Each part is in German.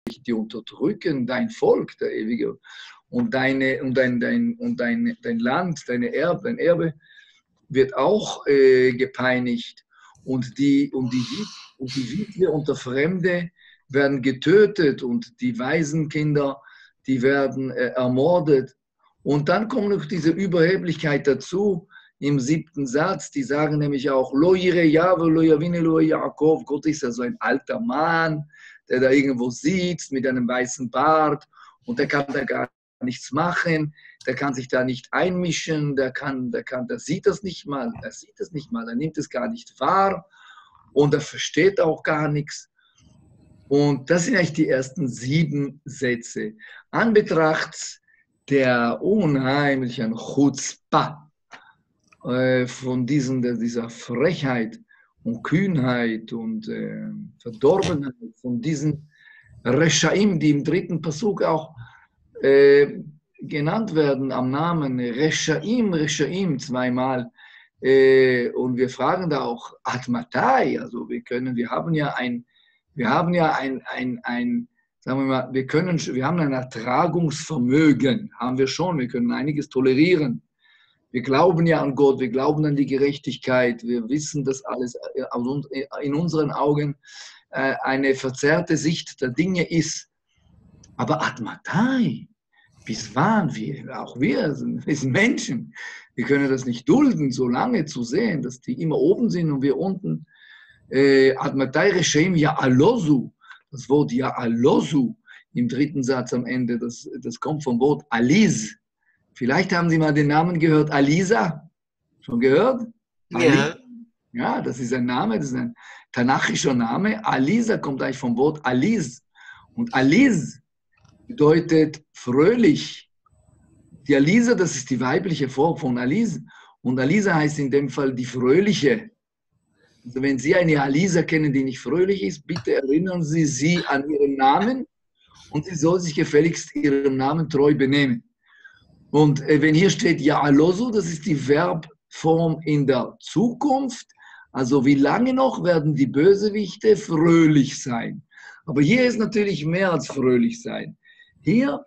die unterdrücken dein Volk, der Ewige, und dein Land, dein Erbe wird auch gepeinigt. Und die Witwe und der Fremde werden getötet und die Waisenkinder, die werden ermordet. Und dann kommt noch diese Überheblichkeit dazu im 7. Satz. Die sagen nämlich auch, Lo yire Yahweh, lo yavine lo Yaakov. Gott ist ja so ein alter Mann, der da irgendwo sitzt mit einem weißen Bart und der kann da gar nichts machen, der kann sich da nicht einmischen, der sieht das nicht mal, er nimmt es gar nicht wahr und er versteht auch gar nichts. Und das sind eigentlich die ersten 7 Sätze. An Betracht der unheimlichen Chutzpah von dieser Frechheit und Kühnheit und Verdorbenheit von diesen Reshaim, die im 3. Pasuk auch genannt werden am Namen Reshaim, Reshaim zweimal. Und wir fragen da auch Atmatai, also wir haben ja ein, sagen wir mal, wir haben ein Ertragungsvermögen, haben wir schon, wir können einiges tolerieren. Wir glauben ja an Gott, wir glauben an die Gerechtigkeit, wir wissen, dass alles in unseren Augen eine verzerrte Sicht der Dinge ist. Aber Atmatai, bis wann? Wir sind Menschen. Wir können das nicht dulden, so lange zu sehen, dass die immer oben sind und wir unten. Atmatai Reshaim Ya'alosu, das Wort Ya'alosu im 3. Satz am Ende, das kommt vom Wort Aliz. Vielleicht haben Sie mal den Namen gehört, Alisa. Schon gehört? Ja. Ja, das ist ein Name, das ist ein tanachischer Name. Alisa kommt eigentlich vom Wort Aliz. Und Aliz bedeutet fröhlich. Die Alisa, das ist die weibliche Form von Aliz. Und Alisa heißt in dem Fall die fröhliche. Also wenn Sie eine Alisa kennen, die nicht fröhlich ist, bitte erinnern Sie sie an ihren Namen und sie soll sich gefälligst ihrem Namen treu benehmen. Und wenn hier steht Ya'alosu, das ist die Verbform in der Zukunft. Also wie lange noch werden die Bösewichte fröhlich sein? Aber hier ist natürlich mehr als fröhlich sein. Hier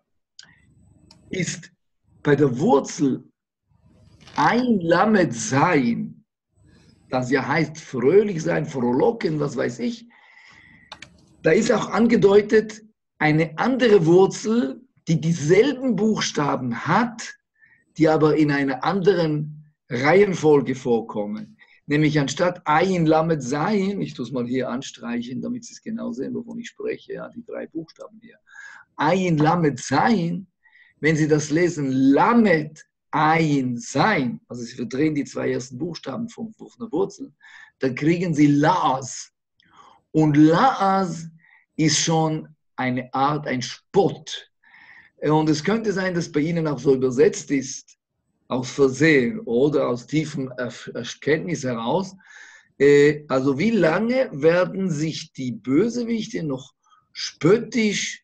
ist bei der Wurzel ein Lamed sein, das ja heißt fröhlich sein, frohlocken, was weiß ich. Da ist auch angedeutet eine andere Wurzel, die dieselben Buchstaben hat, die aber in einer anderen Reihenfolge vorkommen. Nämlich anstatt Ayin Lamed Zayin, ich tue es mal hier anstreichen, damit Sie es genau sehen, wovon ich spreche, ja, die 3 Buchstaben hier. Ayin Lamed Zayin, wenn Sie das lesen, Lamed Ayin Zayin, also Sie verdrehen die 2 ersten Buchstaben von der Wurzel, dann kriegen Sie Laas. Und Laas ist schon eine Art, ein Spott. Und es könnte sein, dass bei Ihnen auch so übersetzt ist, aus Versehen oder aus tiefem Erkenntnis heraus. Also wie lange werden sich die Bösewichte noch spöttisch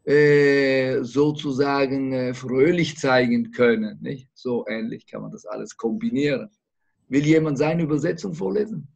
sozusagen fröhlich zeigen können? Nicht? So ähnlich kann man das alles kombinieren. Will jemand seine Übersetzung vorlesen?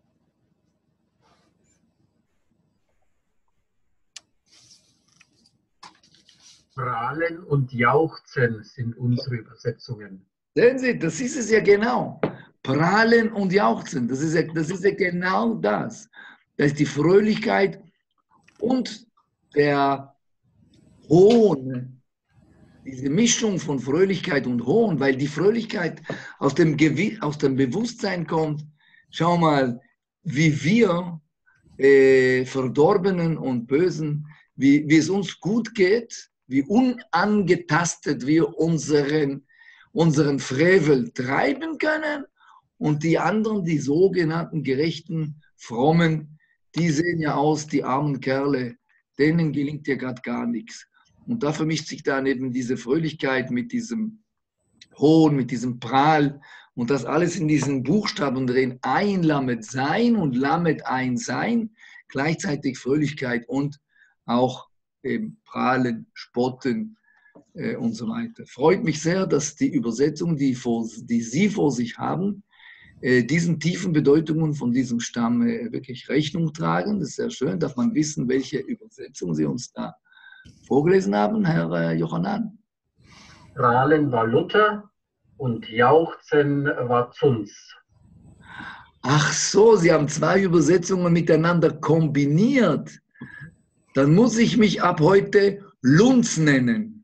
Prahlen und Jauchzen sind unsere Übersetzungen. Sehen Sie, das ist es ja genau. Prahlen und Jauchzen, das ist ja genau das. Das ist die Fröhlichkeit und der Hohn, diese Mischung von Fröhlichkeit und Hohn, weil die Fröhlichkeit aus dem Bewusstsein kommt, schau mal, wie wir Verdorbenen und Bösen, wie es uns gut geht, wie unangetastet wir unseren Frevel treiben können und die anderen, die sogenannten gerechten, frommen, die sehen ja aus, die armen Kerle, denen gelingt ja gerade gar nichts. Und da vermischt sich dann eben diese Fröhlichkeit mit diesem Hohn, mit diesem Prahl und das alles in diesen Buchstaben drin, ein Lamed sein und Lamed ein sein, gleichzeitig Fröhlichkeit und auch eben Prahlen, Spotten und so weiter. Freut mich sehr, dass die Übersetzung, die Sie vor sich haben, diesen tiefen Bedeutungen von diesem Stamm wirklich Rechnung tragen. Das ist sehr schön. Darf man wissen, welche Übersetzung Sie uns da vorgelesen haben, Herr Johanan? Strahlen war Luther und Jauchzen war Zunz. Ach so, Sie haben zwei Übersetzungen miteinander kombiniert. Dann muss ich mich ab heute Lunz nennen.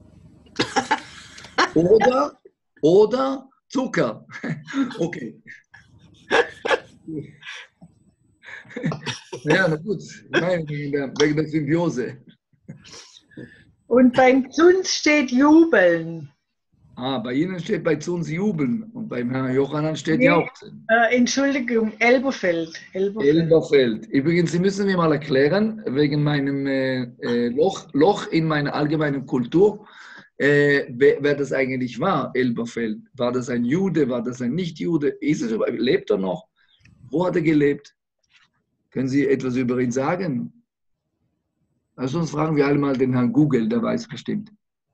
Oder Zucker. Okay. Ja, na gut. Nein, wegen der Symbiose. Und beim Zunz steht Jubeln. Ah, bei Ihnen steht bei Zunz Jubeln und beim Herrn Johanan steht Jauchzen. Entschuldigung, Elberfeld. Elberfeld. Übrigens, Sie müssen mir mal erklären, wegen meinem Loch in meiner allgemeinen Kultur, wer das eigentlich war, Elberfeld. War das ein Jude, war das ein Nicht-Jude? Lebt er noch? Wo hat er gelebt? Können Sie etwas über ihn sagen? Also sonst fragen wir alle mal den Herrn Google, der weiß bestimmt.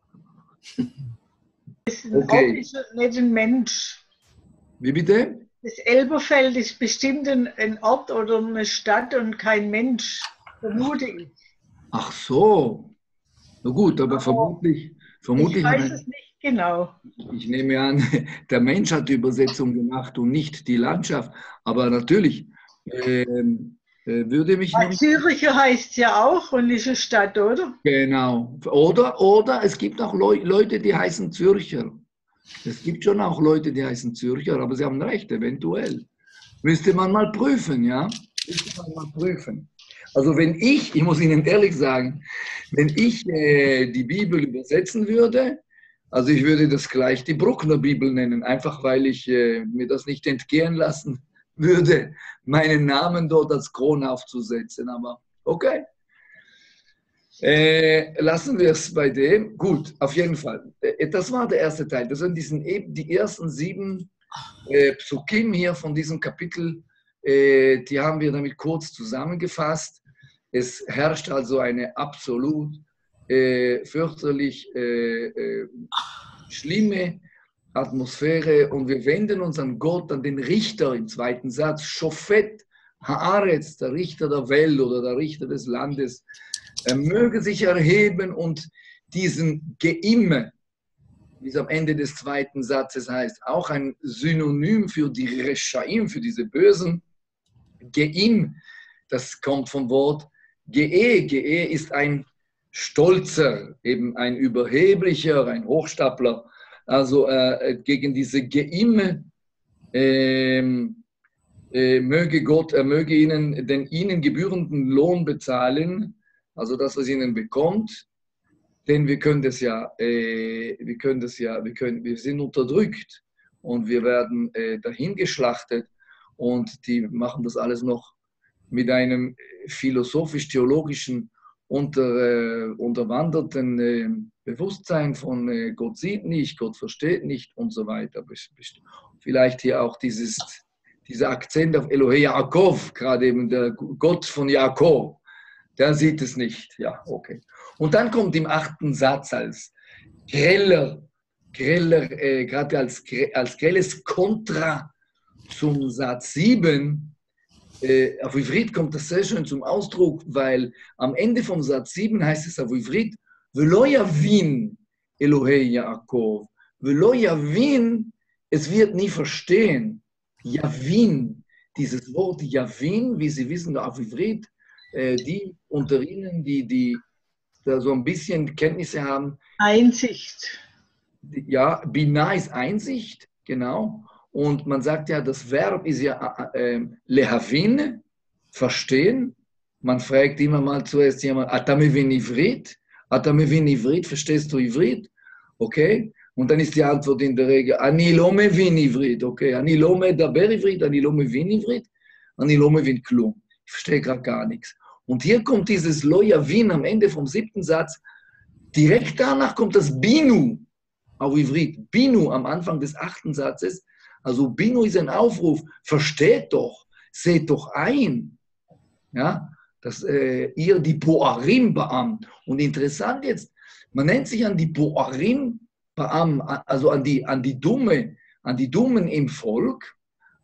Das ist nicht ein Mensch. Wie bitte? Das Elberfeld ist bestimmt ein Ort oder eine Stadt und kein Mensch, vermute ich. Ach so. Na gut, aber vermutlich. Ich weiß es nicht genau. Ich nehme an, der Mensch hat die Übersetzung gemacht und nicht die Landschaft. Aber natürlich würde mich noch... Züricher heißt es ja auch und ist eine Stadt, oder? Genau. Oder es gibt auch Leute, die heißen Zürcher. Es gibt schon auch Leute, die heißen Zürcher, aber Sie haben recht, eventuell. Müsste man mal prüfen, ja? Müsste man mal prüfen. Also wenn ich muss Ihnen ehrlich sagen, wenn ich die Bibel übersetzen würde, also ich würde das gleich die Bruckner Bibel nennen, einfach weil ich mir das nicht entgehen lassen würde, meinen Namen dort als Krone aufzusetzen. Aber okay. Lassen wir es bei dem. Gut, auf jeden Fall. Das war der erste Teil. Das sind die ersten 7 Psukim hier von diesem Kapitel, die haben wir damit kurz zusammengefasst. Es herrscht also eine absolut fürchterlich schlimme Atmosphäre und wir wenden uns an Gott, an den Richter im zweiten Satz, Shofet Haaretz, der Richter der Welt oder der Richter des Landes. Er möge sich erheben und diesen Geimme, wie es am Ende des zweiten Satzes heißt, auch ein Synonym für die Reschaim, für diese Bösen. Geim, das kommt vom Wort Ge'e. Ge'e ist ein Stolzer, eben ein Überheblicher, ein Hochstapler. Also gegen diese Geime möge Gott, er möge ihnen den ihnen gebührenden Lohn bezahlen, also das, was ihnen bekommt, denn wir sind unterdrückt und wir werden dahingeschlachtet und die machen das alles noch mit einem philosophisch-theologischen unterwanderten Bewusstsein von Gott sieht nicht, Gott versteht nicht und so weiter. Vielleicht hier auch dieser Akzent auf Elohe Yaakov, gerade eben der Gott von Jakob, der sieht es nicht. Ja, okay. Und dann kommt im 8. Satz als greller, gerade als grelles Kontra zum Satz 7, auf Ivrit kommt das sehr schön zum Ausdruck, weil am Ende vom Satz 7 heißt es auf Ivrit, Velo yavin Elohei Yaakov. Velo yavin, es wird nie verstehen. Yavin, dieses Wort Yavin, wie Sie wissen, auf Ivrit, die unter Ihnen, die da so ein bisschen Kenntnisse haben. Einsicht. Ja, Binah ist Einsicht, genau. Und man sagt ja, das Verb ist ja lehavin, verstehen. Man fragt immer mal zuerst jemand, atamevin ivrit? Atamevin ivrit, verstehst du Ivrit? Okay. Und dann ist die Antwort in der Regel, ani lo mevin ivrit, okay. Ani lo medaber ivrit, ani lo mevin ivrit, ani lo mevin klum. Ich verstehe gerade gar nichts. Und hier kommt dieses lo yavin am Ende vom 7. Satz. Direkt danach kommt das binu auf Ivrit. Binu am Anfang des 8. Satzes. Also Binu ist ein Aufruf, versteht doch, seht doch ein, ja, dass ihr die Boarim Ba'am, und interessant jetzt, man nennt sich an die Boarim Ba'am, also an die Dummen im Volk,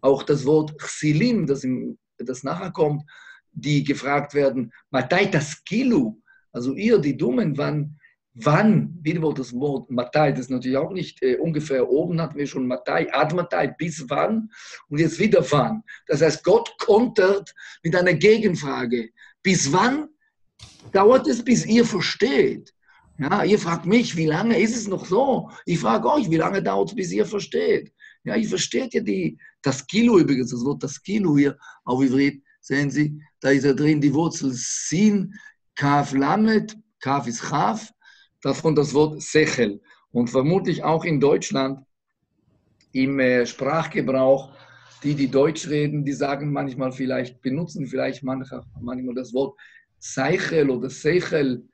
auch das Wort Chsilim, das nachher kommt, die gefragt werden, Matai Taskilu, also ihr, die Dummen, wann, wieder das Wort Matai, das ist natürlich auch nicht ungefähr, oben hatten wir schon Matai, Ad Matai, bis wann und jetzt wieder wann. Das heißt, Gott kontert mit einer Gegenfrage. Bis wann dauert es, bis ihr versteht? Ja, ihr fragt mich, wie lange ist es noch so? Ich frage euch, wie lange dauert es, bis ihr versteht? Ja, ihr versteht ja das Kilo übrigens, das Wort das Kilo hier auf Ivrit, sehen Sie, da ist ja drin die Wurzel Sin, Kaf Lamet, Kaf ist Chaf, davon das Wort Sechel. Und vermutlich auch in Deutschland im Sprachgebrauch, die Deutsch reden, die sagen manchmal vielleicht, benutzen vielleicht manchmal das Wort Seichel oder Sechel,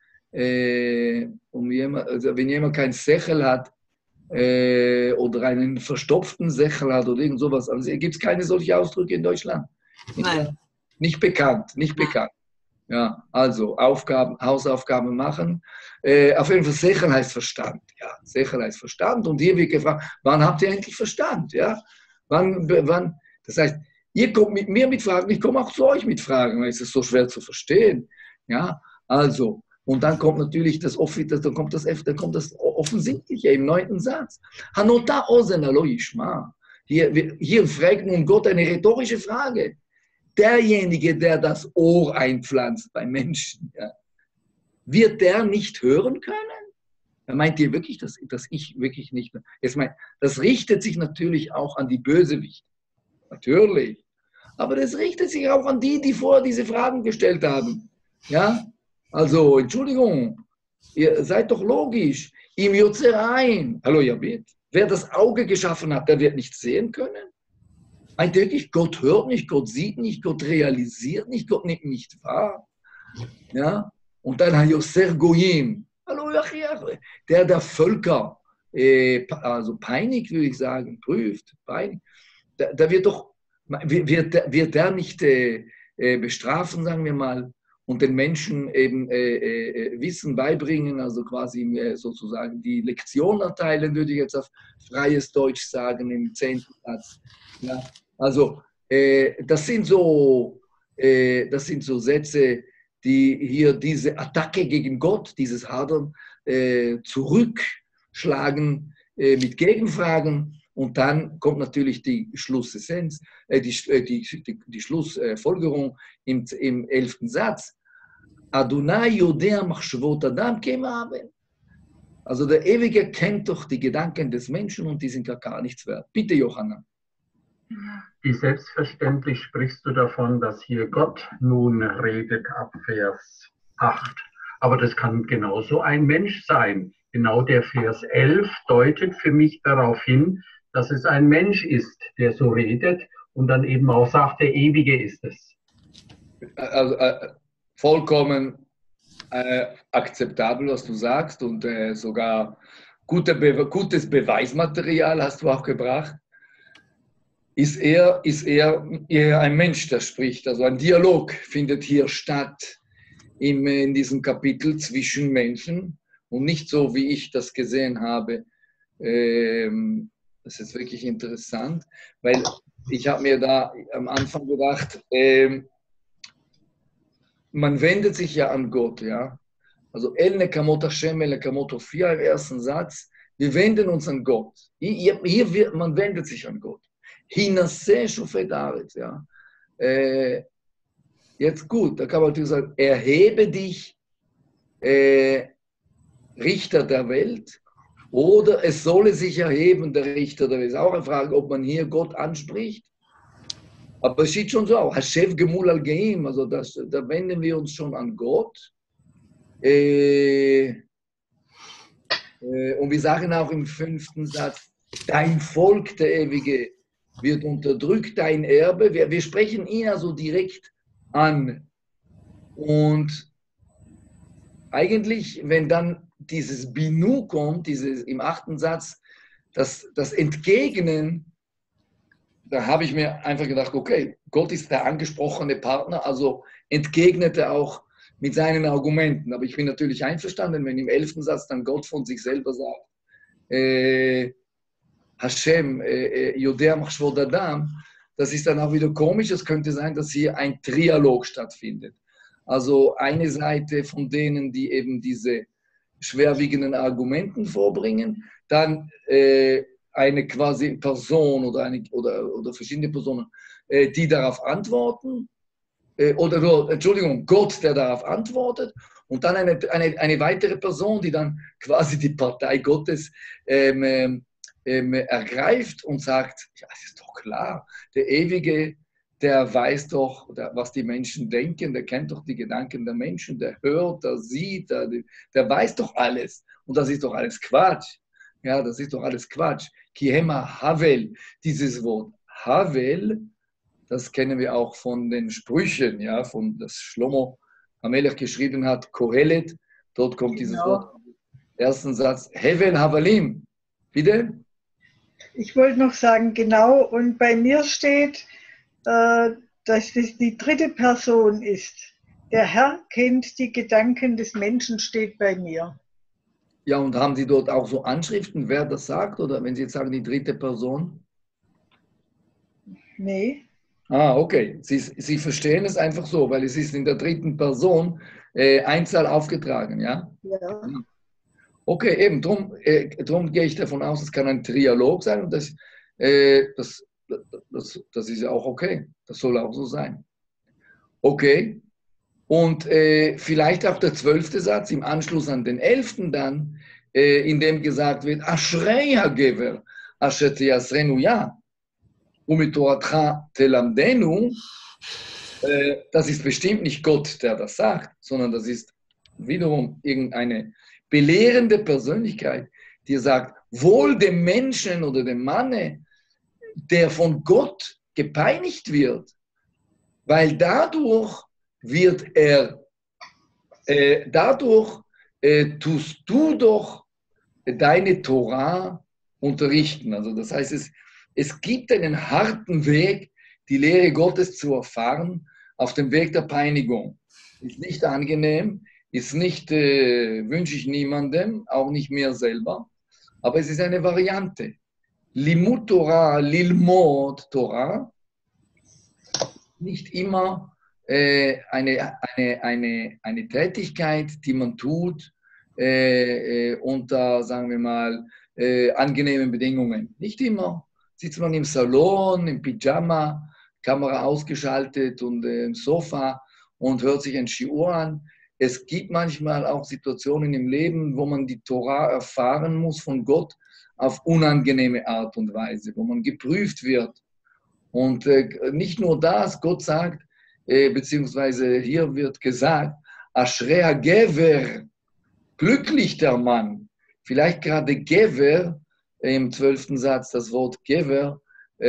also wenn jemand kein Sechel hat oder einen verstopften Sechel hat oder irgend sowas, also gibt es keine solche Ausdrücke in Deutschland. Nein. Nicht bekannt. Ja, also Hausaufgaben machen. Auf jeden Fall Sechel heißt Verstand. Ja, Sechel heißt Verstand. Und hier wird gefragt, wann habt ihr endlich Verstand? Ja, wann? Das heißt, ihr kommt mit mir mit Fragen, ich komme auch zu euch mit Fragen, weil es ist so schwer zu verstehen. Ja, also. Und dann kommt natürlich das Offensichtliche im 9. Satz. Hanota ozen alo yishma. Hier fragt nun Gott eine rhetorische Frage. Derjenige, der das Ohr einpflanzt bei Menschen, ja, wird der nicht hören können? Meint ihr wirklich, dass ich wirklich nicht? Jetzt das richtet sich natürlich auch an die Bösewichte. Natürlich. Aber das richtet sich auch an die vorher diese Fragen gestellt haben. Ja? Also, Entschuldigung, ihr seid doch logisch. Im Yotzerein. Hallo, Jabit. Wer das Auge geschaffen hat, der wird nicht sehen können. Meint ihr wirklich, Gott hört nicht, Gott sieht nicht, Gott realisiert nicht, Gott nimmt nicht wahr. Ja? Und dann Hayoser Goyim. Hallo, der Völker also peinigt, würde ich sagen, prüft, peinigt. Da wird der nicht bestrafen, sagen wir mal, und den Menschen eben Wissen beibringen, also quasi sozusagen die Lektion erteilen, würde ich jetzt auf freies Deutsch sagen, im 10. Satz. Ja, also das sind so Sätze, die hier diese Attacke gegen Gott, dieses Hadern, zurückschlagen mit Gegenfragen. Und dann kommt natürlich die Schlussessenz, die Schlussfolgerung im 11. Satz. Adonai Yodea Machshavot Adam Kemaben. Also der Ewige kennt doch die Gedanken des Menschen und die sind gar nichts wert. Bitte, Johanna. Wie selbstverständlich sprichst du davon, dass hier Gott nun redet ab Vers 8. Aber das kann genauso ein Mensch sein. Genau der Vers 11 deutet für mich darauf hin, dass es ein Mensch ist, der so redet und dann eben auch sagt, der Ewige ist es. Also vollkommen akzeptabel, was du sagst und sogar gutes Beweismaterial hast du auch gebracht. Ist eher ein Mensch, der spricht. Also ein Dialog findet hier statt in diesem Kapitel zwischen Menschen und nicht so, wie ich das gesehen habe. Das ist wirklich interessant, weil ich habe mir da am Anfang gedacht, man wendet sich ja an Gott, ja. Also El Nekamot Hashem, El Nekamot Ophia im ersten Satz. Wir wenden uns an Gott. Man wendet sich an Gott. Hinasse Shofet Aretz, ja. Jetzt gut, da kann man natürlich sagen, erhebe dich, Richter der Welt, oder es solle sich erheben, der Richter der Welt. Es ist auch eine Frage, ob man hier Gott anspricht. Aber es steht schon so auch, Hashev Gemul al Geim, also da wenden wir uns schon an Gott. Und wir sagen auch im 5. Satz, dein Volk, der Ewige, wird unterdrückt, dein Erbe. Wir sprechen ihn also direkt an. Und eigentlich, wenn dann dieses Binu kommt, im 8. Satz, das Entgegnen, da habe ich mir einfach gedacht, okay, Gott ist der angesprochene Partner, also entgegnet er auch mit seinen Argumenten. Aber ich bin natürlich einverstanden, wenn im 11. Satz dann Gott von sich selber sagt, Hashem, Yodea Machshavot Adam, das ist dann auch wieder komisch. Es könnte sein, dass hier ein Trialog stattfindet. Also eine Seite von denen, die eben diese schwerwiegenden Argumenten vorbringen, dann eine quasi Person oder verschiedene Personen, die darauf antworten, Entschuldigung, Gott, der darauf antwortet, und dann eine weitere Person, die dann quasi die Partei Gottes ergreift und sagt, ja, es ist doch klar, der Ewige, der weiß doch, was die Menschen denken, der kennt doch die Gedanken der Menschen, der hört, der sieht, der weiß doch alles. Und das ist doch alles Quatsch. Ja, das ist doch alles Quatsch. Kihema Havel, dieses Wort Havel, das kennen wir auch von den Sprüchen, ja, von das Shlomo Hamelech geschrieben hat, Kohelet, dort kommt dieses Wort, ersten Satz, Hevel Havalim. Bitte? Ich wollte noch sagen, genau, und bei mir steht, dass das die dritte Person ist. Der Herr kennt die Gedanken des Menschen, steht bei mir. Ja, und haben Sie dort auch so Anschriften, wer das sagt? Oder wenn Sie jetzt sagen, die dritte Person? Nee. Ah, okay. Sie verstehen es einfach so, weil es ist in der dritten Person Einzahl aufgetragen, ja? Ja. Okay, eben, drum gehe ich davon aus, es kann ein Trialog sein und das ist ja auch okay. Das soll auch so sein. Okay. Und vielleicht auch der 12. Satz im Anschluss an den 11. dann, in dem gesagt wird, Ashrei HaGever, Asher Teyasrenu Ja, Umitoratcha Telamdenu, das ist bestimmt nicht Gott, der das sagt, sondern das ist wiederum irgendeine belehrende Persönlichkeit, die sagt, wohl dem Menschen oder dem Manne, der von Gott gepeinigt wird, weil dadurch tust du doch deine Torah unterrichten. Also das heißt, es gibt einen harten Weg, die Lehre Gottes zu erfahren, auf dem Weg der Peinigung. Ist nicht angenehm, ist nicht, wünsche ich niemandem, auch nicht mir selber, aber es ist eine Variante. Limud Torah, Lilmod Torah, nicht immer eine Tätigkeit, die man tut unter, sagen wir mal, angenehmen Bedingungen. Nicht immer. Sitzt man im Salon, im Pyjama, Kamera ausgeschaltet und im Sofa und hört sich ein Shiur an. Es gibt manchmal auch Situationen im Leben, wo man die Torah erfahren muss von Gott auf unangenehme Art und Weise, wo man geprüft wird. Und nicht nur das, Gott sagt, beziehungsweise hier wird gesagt, Ashrei HaGever, glücklich der Mann. Vielleicht gerade Gever, im 12. Satz, das Wort Gever,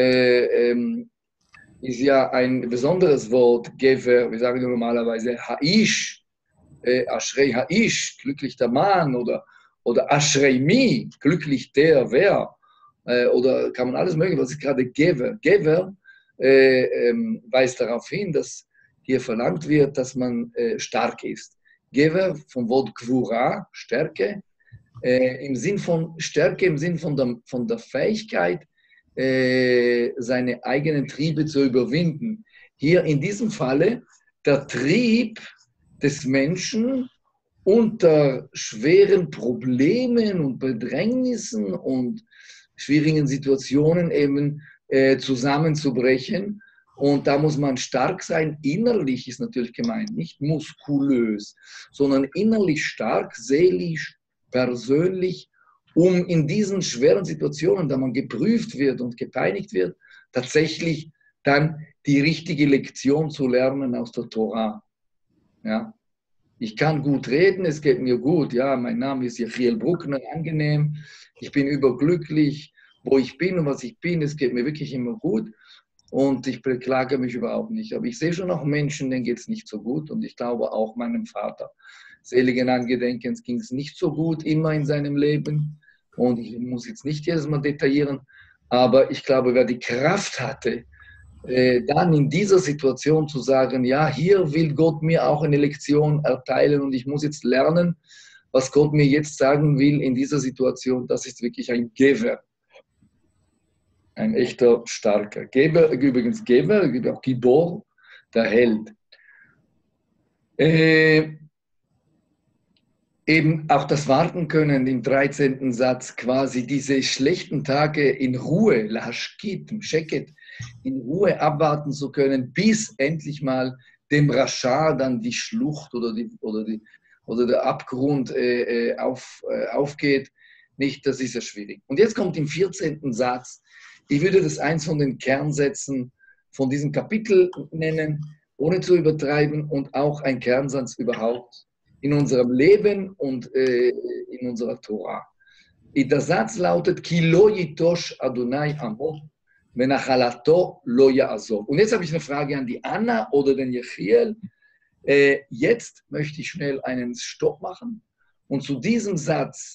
ist ja ein besonderes Wort, Gever, wir sagen normalerweise Haish, Ashrei Haish, glücklich der Mann, oder Ashrei Mi, glücklich der, wer, oder kann man alles mögliche, was ist gerade Gever? Gever weist darauf hin, dass hier verlangt wird, dass man stark ist. Gever vom Wort Gvura, Stärke, im Sinn von Stärke, im Sinn von der Fähigkeit, seine eigenen Triebe zu überwinden. Hier in diesem Falle der Trieb des Menschen unter schweren Problemen und Bedrängnissen und schwierigen Situationen eben zusammenzubrechen. Und da muss man stark sein. Innerlich ist natürlich gemeint, nicht muskulös, sondern innerlich stark, seelisch, persönlich, um in diesen schweren Situationen, da man geprüft wird und gepeinigt wird, tatsächlich dann die richtige Lektion zu lernen aus der Torah. Ja? Ich kann gut reden, es geht mir gut. Ja, mein Name ist Jechiel Bruckner, angenehm. Ich bin überglücklich, wo ich bin und was ich bin. Es geht mir wirklich immer gut und ich beklage mich überhaupt nicht. Aber ich sehe schon noch Menschen, denen geht es nicht so gut und ich glaube auch meinem Vater. Seligen Angedenkens ging es nicht so gut immer in seinem Leben und ich muss jetzt nicht jedes Mal detaillieren, aber ich glaube, wer die Kraft hatte, dann in dieser Situation zu sagen, ja, hier will Gott mir auch eine Lektion erteilen und ich muss jetzt lernen, was Gott mir jetzt sagen will in dieser Situation, das ist wirklich ein Gever. Ein echter Starker. Geber, übrigens Geber, auch Gibor, der Held. Eben auch das Warten können im 13. Satz, quasi diese schlechten Tage in Ruhe, Lahashkit, Sheket, in Ruhe abwarten zu können, bis endlich mal dem Rascha dann die Schlucht oder der Abgrund aufgeht. Nicht, das ist ja schwierig. Und jetzt kommt im 14. Satz, ich würde das eins von den Kernsätzen von diesem Kapitel nennen, ohne zu übertreiben, und auch ein Kernsatz überhaupt in unserem Leben und in unserer Tora. Der Satz lautet, Ki lo yitosh Adonai amo, venachalato lo ya'azov. Und jetzt habe ich eine Frage an die Anna oder den Jechiel. Jetzt möchte ich schnell einen Stopp machen und zu diesem Satz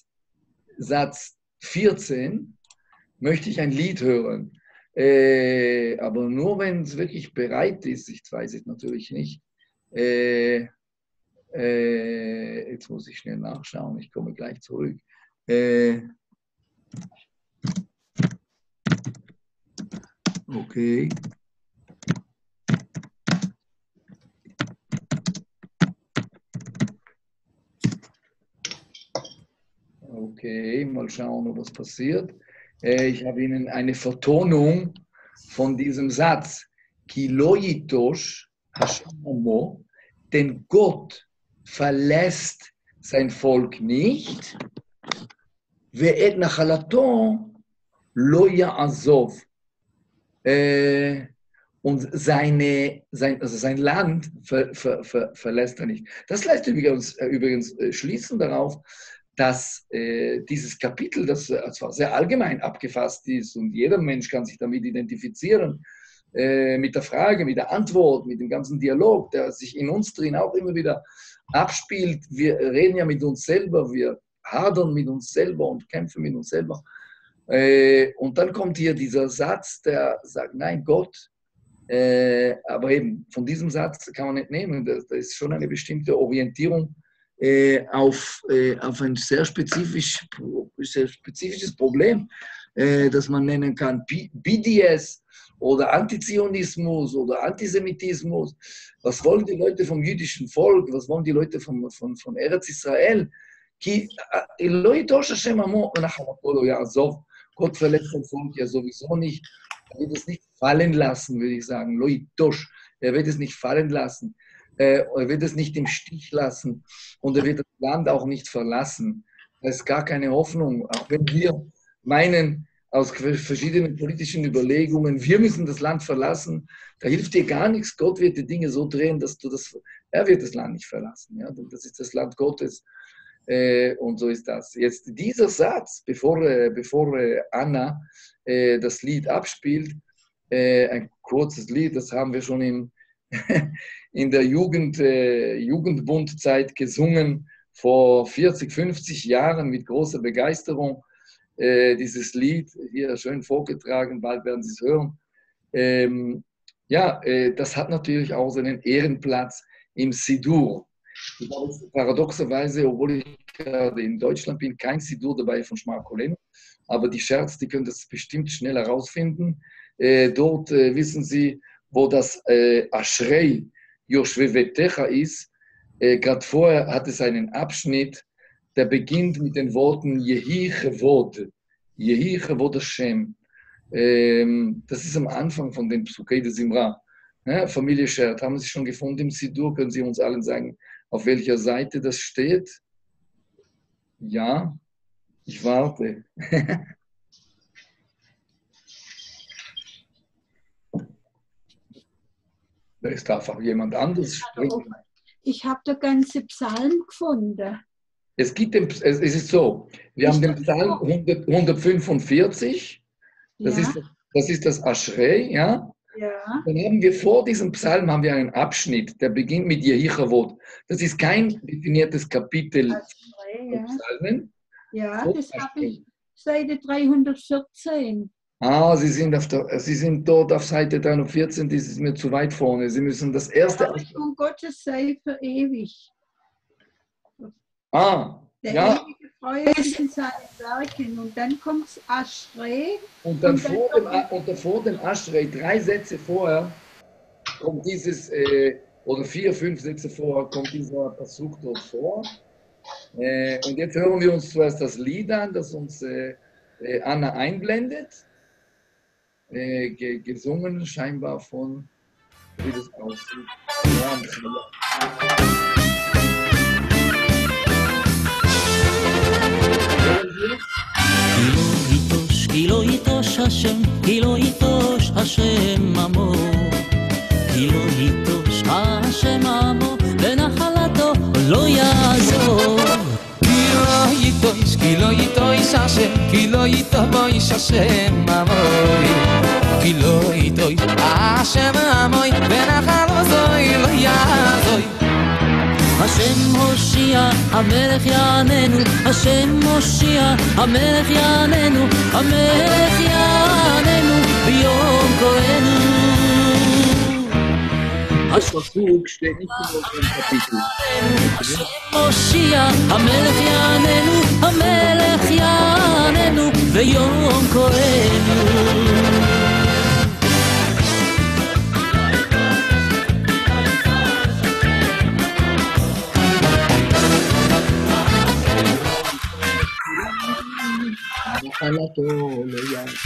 14, möchte ich ein Lied hören. Aber nur, wenn es wirklich bereit ist. Ich weiß es natürlich nicht. Jetzt muss ich schnell nachschauen, ich komme gleich zurück. Okay. Okay, mal schauen, ob was passiert. Ich habe Ihnen eine Vertonung von diesem Satz. Ki lo yitosh Hashem amo, denn Gott verlässt sein Volk nicht. Ve'et nachalato lo ya'azov. Und sein Land verlässt er nicht. Das lässt übrigens schließen darauf, dass dieses Kapitel, das zwar sehr allgemein abgefasst ist und jeder Mensch kann sich damit identifizieren, mit der Frage, mit der Antwort, mit dem ganzen Dialog, der sich in uns drin auch immer wieder abspielt. Wir reden ja mit uns selber, wir hadern mit uns selber und kämpfen mit uns selber. Und dann kommt hier dieser Satz, der sagt, nein, Gott, aber eben von diesem Satz kann man nicht nehmen, das ist schon eine bestimmte Orientierung auf ein sehr spezifisches Problem, das man nennen kann BDS oder Antizionismus oder Antisemitismus. Was wollen die Leute vom jüdischen Volk? Was wollen die Leute von Eretz Israel? Gott verlässt sein Volk ja sowieso nicht. Er wird es nicht fallen lassen, würde ich sagen. Er wird es nicht fallen lassen. Er wird es nicht im Stich lassen und er wird das Land auch nicht verlassen. Da ist gar keine Hoffnung. Auch wenn wir meinen, aus verschiedenen politischen Überlegungen, wir müssen das Land verlassen, da hilft dir gar nichts. Gott wird die Dinge so drehen, er wird das Land nicht verlassen. Ja? Das ist das Land Gottes. Und so ist das. Jetzt dieser Satz, bevor Anna das Lied abspielt, ein kurzes Lied, das haben wir schon in der Jugendbundzeit gesungen, vor 40, 50 Jahren mit großer Begeisterung. Dieses Lied hier schön vorgetragen, bald werden Sie es hören. Das hat natürlich auch seinen Ehrenplatz im Sidur. Paradoxerweise, obwohl ich gerade in Deutschland bin, kein Sidur dabei von Shema Kolenu, aber die Scherz, die können das bestimmt schnell herausfinden. Dort wissen Sie, wo das Ashrei Yoshvevetecha ist. Gerade vorher hat es einen Abschnitt, der beginnt mit den Worten Yehi Chevod Hashem. Das ist am Anfang von den Psukei de Zimra. Ja, Familie Schert, haben Sie schon gefunden im Sidur? Können Sie uns allen sagen, auf welcher Seite das steht? Ja, ich warte. Da ist einfach jemand anderes sprechen. Ich habe den ganzen Psalm gefunden. Es ist so, wir haben den Psalm 145, das ist das Ashrei, ja? Ja. Dann haben wir vor diesem Psalm einen Abschnitt, der beginnt mit Yehi Chevod. Das ist kein definiertes Kapitel Ashrei, von Psalmen. Ja, das habe ich Seite 314. Sie sind dort auf Seite 314, das ist mir zu weit vorne. Sie müssen das erste... Gottes sei für ewig. Der ewige treu ist in seinen Werken. Und dann kommt Aschrei. Und dann vor dem Aschrei, 3 Sätze vorher, kommt dieses, oder 4, 5 Sätze vorher, kommt dieser Pasuk dort vor. Und jetzt hören wir uns zuerst das Lied an, das uns Anna einblendet. Gesungen scheinbar von, wie das aussieht. כי לא יטוש השם, כי לא יטוש השם עמו, כי לא יטוש השם עמו, ונחלתו לא יעזור. כי לא יטוש השם, כי לא יטוש השם עמו, כי לא יטוש השם עמו, ונחלתו לא יעזור. השם הושיע, המלך יעננו, השם הושיע, המלך יעננו, המלך יעננו ביום קראנו. הפסוק steht nicht in unserem Kapitel. השם הושיע, המלך יעננו, המלך יעננו ביום קראנו. נחלתו לא יעזור.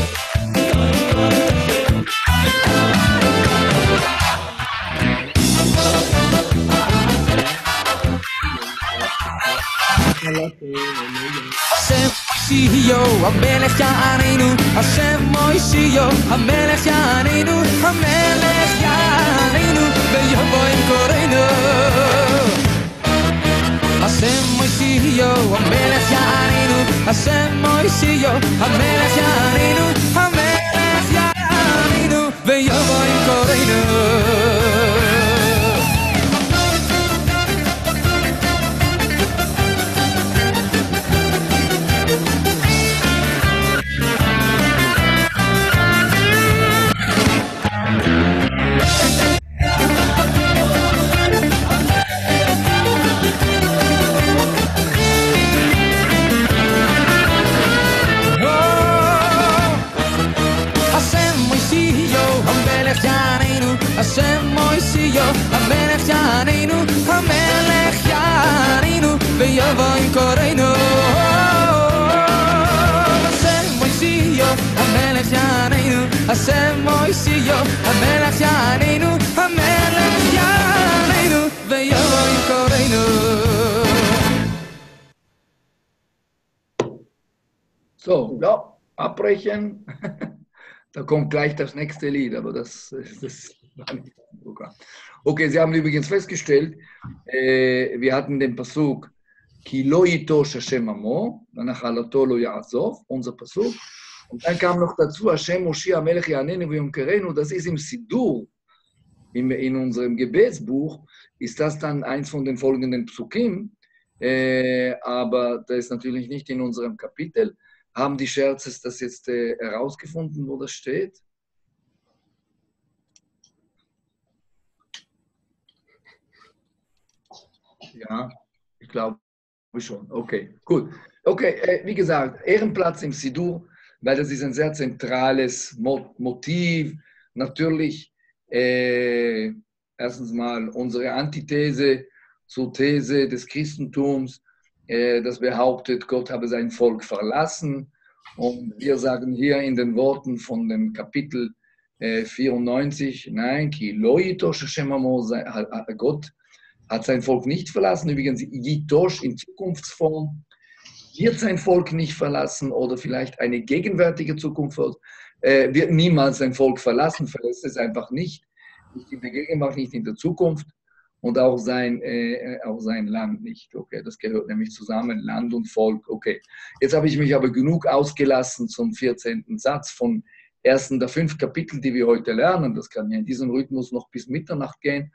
השם מושיעו, המלך יעננו, השם מושיעו, המלך יעננו, המלך יעננו ביום קראנו. השם מושיעו, המלך יעננו, השם מושיעו, המלך יעננו, המלך יעננו ביום קראנו. השם מושיעו, המלך יעננו, המלך יעננו ביום קראנו. השם מושיעו, המלך יעננו, השם מושיעו, המלך יעננו, המלך יעננו ביום קראנו. So, ja, abbrechen. Da kommt gleich das nächste Lied, aber das war nicht im Programm. Okay, Sie haben übrigens festgestellt, wir hatten den Pasuk, Ki lo yitosh Hashem amo, v'nachalato lo ya'azov, unser Pasuk. Und dann kam noch dazu, Hashem Moshia Melech Ya'anenu v'yom kerenu, das ist im Sidur, in unserem Gebetsbuch, ist das dann eins von den folgenden Psukim, aber das ist natürlich nicht in unserem Kapitel. Haben die Scherzes das jetzt herausgefunden, wo das steht? Ja, ich glaube schon. Okay, gut. Okay, wie gesagt, Ehrenplatz im Sidur, weil das ist ein sehr zentrales Motiv. Natürlich, erstens mal unsere Antithese zur These des Christentums, das behauptet, Gott habe sein Volk verlassen. Und wir sagen hier in den Worten von dem Kapitel 94, nein, Gott hat sein Volk nicht verlassen. Übrigens, Yitosh in Zukunftsform wird sein Volk nicht verlassen oder vielleicht eine gegenwärtige Zukunft wird niemals sein Volk verlassen, verlässt es einfach nicht in der Gegenwart, nicht in der Zukunft. Und auch sein Land nicht. Okay, das gehört nämlich zusammen, Land und Volk. Okay, jetzt habe ich mich aber genug ausgelassen zum 14. Satz von ersten der 5 Kapitel, die wir heute lernen. Das kann ja in diesem Rhythmus noch bis Mitternacht gehen.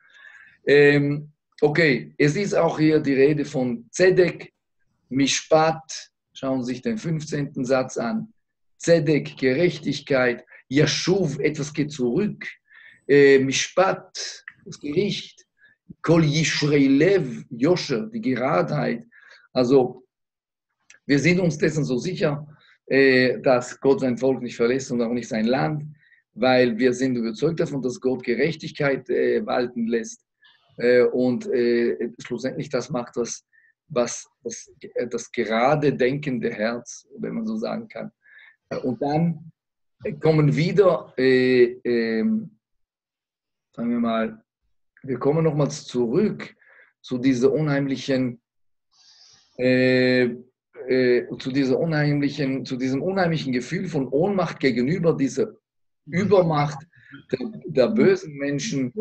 Okay, es ist auch hier die Rede von Zedek, Mishpat. Schauen Sie sich den 15. Satz an. Zedek, Gerechtigkeit. Yashuv, etwas geht zurück. Mishpat, das Gericht. Kol Yishrei Lev, Yosher, die Geradheit. Also Wir sind uns dessen so sicher, dass Gott sein Volk nicht verlässt und auch nicht sein Land, weil wir sind überzeugt davon, dass Gott Gerechtigkeit walten lässt und schlussendlich das macht, was das gerade denkende Herz, wenn man so sagen kann. Und dann kommen wieder, sagen wir mal, wir kommen nochmals zurück zu dieser unheimlichen, zu diesem unheimlichen Gefühl von Ohnmacht gegenüber dieser Übermacht der bösen Menschen.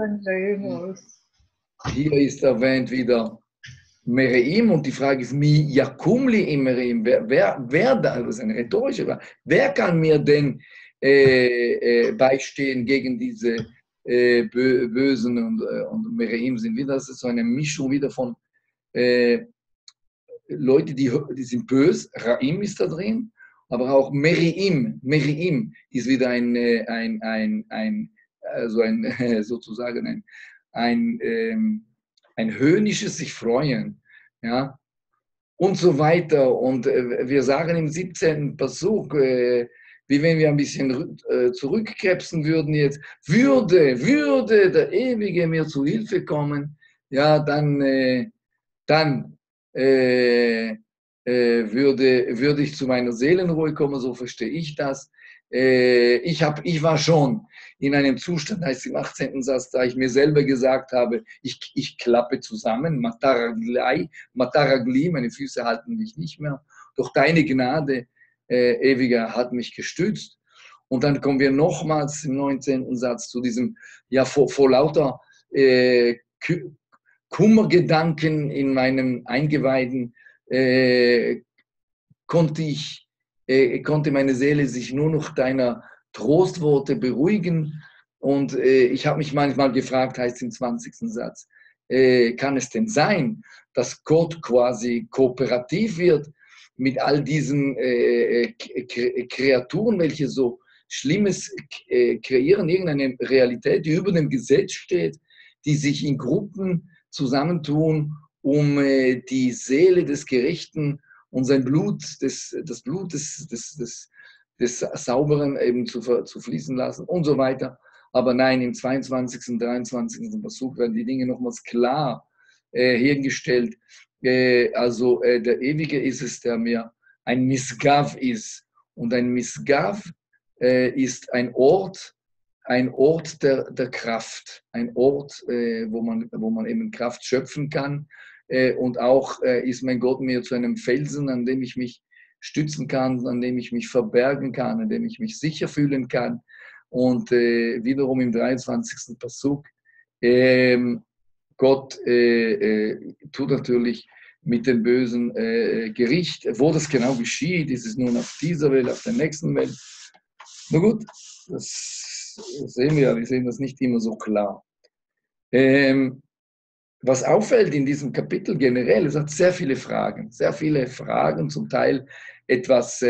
Hier ist erwähnt wieder Mereim und die Frage ist, Mi Yakumli im Mereim. Wer da, das ist eine rhetorische Frage, wer kann mir denn beistehen gegen diese Bösen und Mereim sind wieder, das ist so eine Mischung wieder von Leute, die sind böse, Raim ist da drin, aber auch Mereim ist wieder sozusagen ein höhnisches sich freuen, ja, und so weiter. Und wir sagen im 17. Pasuk, wie wenn wir ein bisschen zurückkrebsen würden jetzt, würde der Ewige mir zu Hilfe kommen, ja, dann würde ich zu meiner Seelenruhe kommen, so verstehe ich das. Ich war schon in einem Zustand, heißt im 18. Satz, da ich mir selber gesagt habe, ich klappe zusammen, Mataragli, meine Füße halten mich nicht mehr. Doch deine Gnade, Ewiger, hat mich gestützt. Und dann kommen wir nochmals im 19. Satz zu diesem, ja, vor lauter Kummergedanken in meinem Eingeweiden konnte meine Seele sich nur noch deiner Trostworte beruhigen. Und ich habe mich manchmal gefragt, heißt im 20. Satz, kann es denn sein, dass Gott quasi kooperativ wird mit all diesen Kreaturen, welche so Schlimmes kreieren, irgendeine Realität, die über dem Gesetz steht, die sich in Gruppen zusammentun, um die Seele des Gerechten und sein Blut, das Blut des Sauberen eben zu fließen lassen und so weiter. Aber nein, im 22. und 23. Versuch werden die Dinge nochmals klar hergestellt. Der Ewige ist es, der mir ein Misgav ist. Und ein Misgav ist ein Ort der Kraft, ein Ort, wo man eben Kraft schöpfen kann. Und auch ist mein Gott mir zu einem Felsen, an dem ich mich stützen kann, an dem ich mich verbergen kann, an dem ich mich sicher fühlen kann. Und wiederum im 23. Pasuk, Gott tut natürlich mit dem bösen Gericht. Wo das genau geschieht, ist es nun auf dieser Welt, auf der nächsten Welt. Na gut, das sehen wir sehen das nicht immer so klar. Was auffällt in diesem Kapitel generell, es hat sehr viele Fragen, zum Teil etwas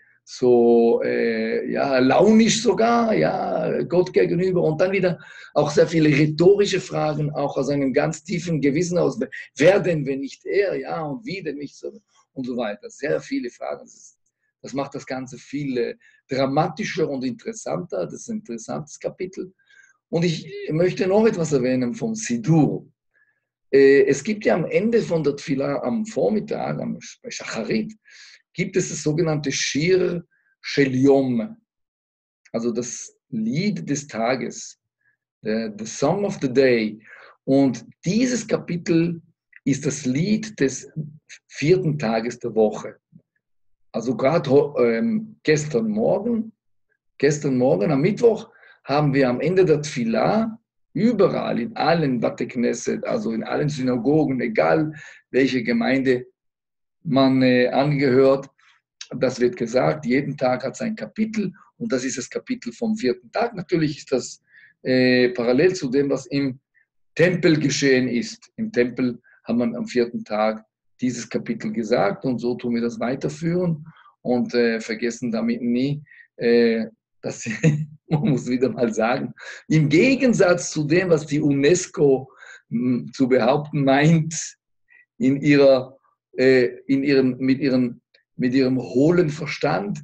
launisch sogar, ja, Gott gegenüber und dann wieder auch sehr viele rhetorische Fragen, auch aus einem ganz tiefen Gewissen aus, wer denn, wenn nicht er, ja, und wie denn nicht so und so weiter. Sehr viele Fragen. Das macht das Ganze viel dramatischer und interessanter. Das ist ein interessantes Kapitel. Und ich möchte noch etwas erwähnen vom Sidur. Es gibt ja am Ende von der Tfilah, am Vormittag, bei Shacharit, gibt es das sogenannte Shir Shel Yom, also das Lied des Tages, the Song of the Day. Und dieses Kapitel ist das Lied des 4. Tages der Woche. Also gerade gestern Morgen am Mittwoch, haben wir am Ende der Tfilah überall, in allen Bate Knesset, also in allen Synagogen, egal welche Gemeinde man angehört, das wird gesagt, jeden Tag hat sein Kapitel und das ist das Kapitel vom 4. Tag. Natürlich ist das parallel zu dem, was im Tempel geschehen ist. Im Tempel hat man am 4. Tag dieses Kapitel gesagt und so tun wir das weiterführen und vergessen damit nie, dass man muss wieder mal sagen, im Gegensatz zu dem, was die UNESCO zu behaupten meint, mit ihren mit ihrem hohlen Verstand,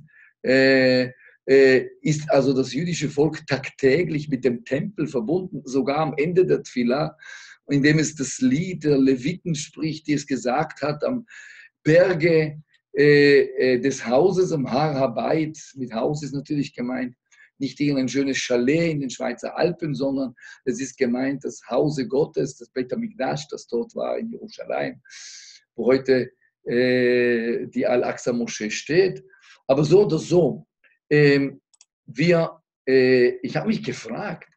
ist also das jüdische Volk tagtäglich mit dem Tempel verbunden, sogar am Ende der Tfilah, indem es das Lied der Leviten spricht, die es gesagt hat, am Berge des Hauses, am Har Habayit. Mit Haus ist natürlich gemeint nicht irgendein schönes Chalet in den Schweizer Alpen, sondern es ist gemeint das Hause Gottes, das Beit HaMikdash, das dort war in Jerusalem, wo heute die Al-Aqsa-Moschee steht. Aber so oder so, ich habe mich gefragt,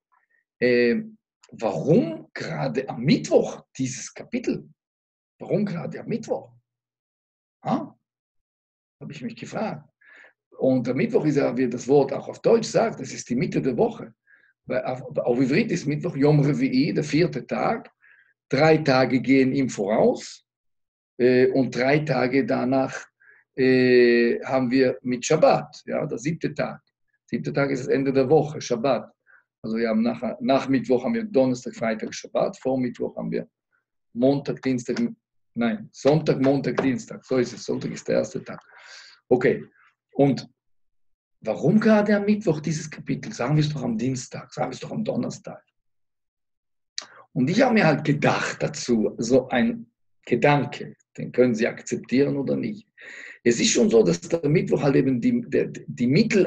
warum gerade am Mittwoch dieses Kapitel? Warum gerade am Mittwoch? Habe ich mich gefragt. Und der Mittwoch ist ja, wie das Wort auch auf Deutsch sagt, das ist die Mitte der Woche. Weil auf Ivrit ist Mittwoch Yom Revi'i, der 4. Tag. 3 Tage gehen ihm voraus und 3 Tage danach haben wir mit Shabbat, ja, der 7. Tag. 7. Tag ist das Ende der Woche, Shabbat. Also wir haben nach Mittwoch haben wir Donnerstag, Freitag, Shabbat. Vor Mittwoch haben wir Sonntag, Montag, Dienstag. So ist es. Sonntag ist der erste Tag. Okay. Und warum gerade am Mittwoch dieses Kapitel? Sagen wir es doch am Dienstag, sagen wir es doch am Donnerstag. Und ich habe mir halt gedacht dazu, so ein Gedanke, den können Sie akzeptieren oder nicht. Es ist schon so, dass der Mittwoch halt eben die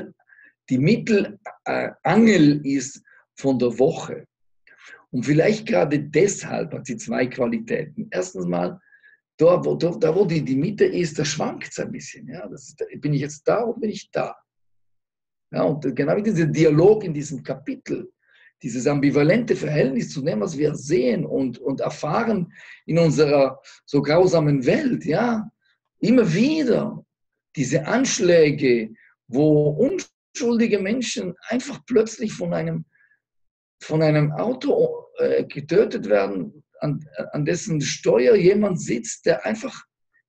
Mittelangel ist von der Woche. Und vielleicht gerade deshalb hat sie 2 Qualitäten. Erstens mal, da wo die Mitte ist, da schwankt es ein bisschen. Ja? Bin ich jetzt da oder bin ich da? Ja, und genau wie dieser Dialog in diesem Kapitel, dieses ambivalente Verhältnis zu dem, was wir sehen und erfahren in unserer so grausamen Welt, ja, immer wieder diese Anschläge, wo unschuldige Menschen einfach plötzlich von einem Auto getötet werden, an dessen Steuer jemand sitzt, der einfach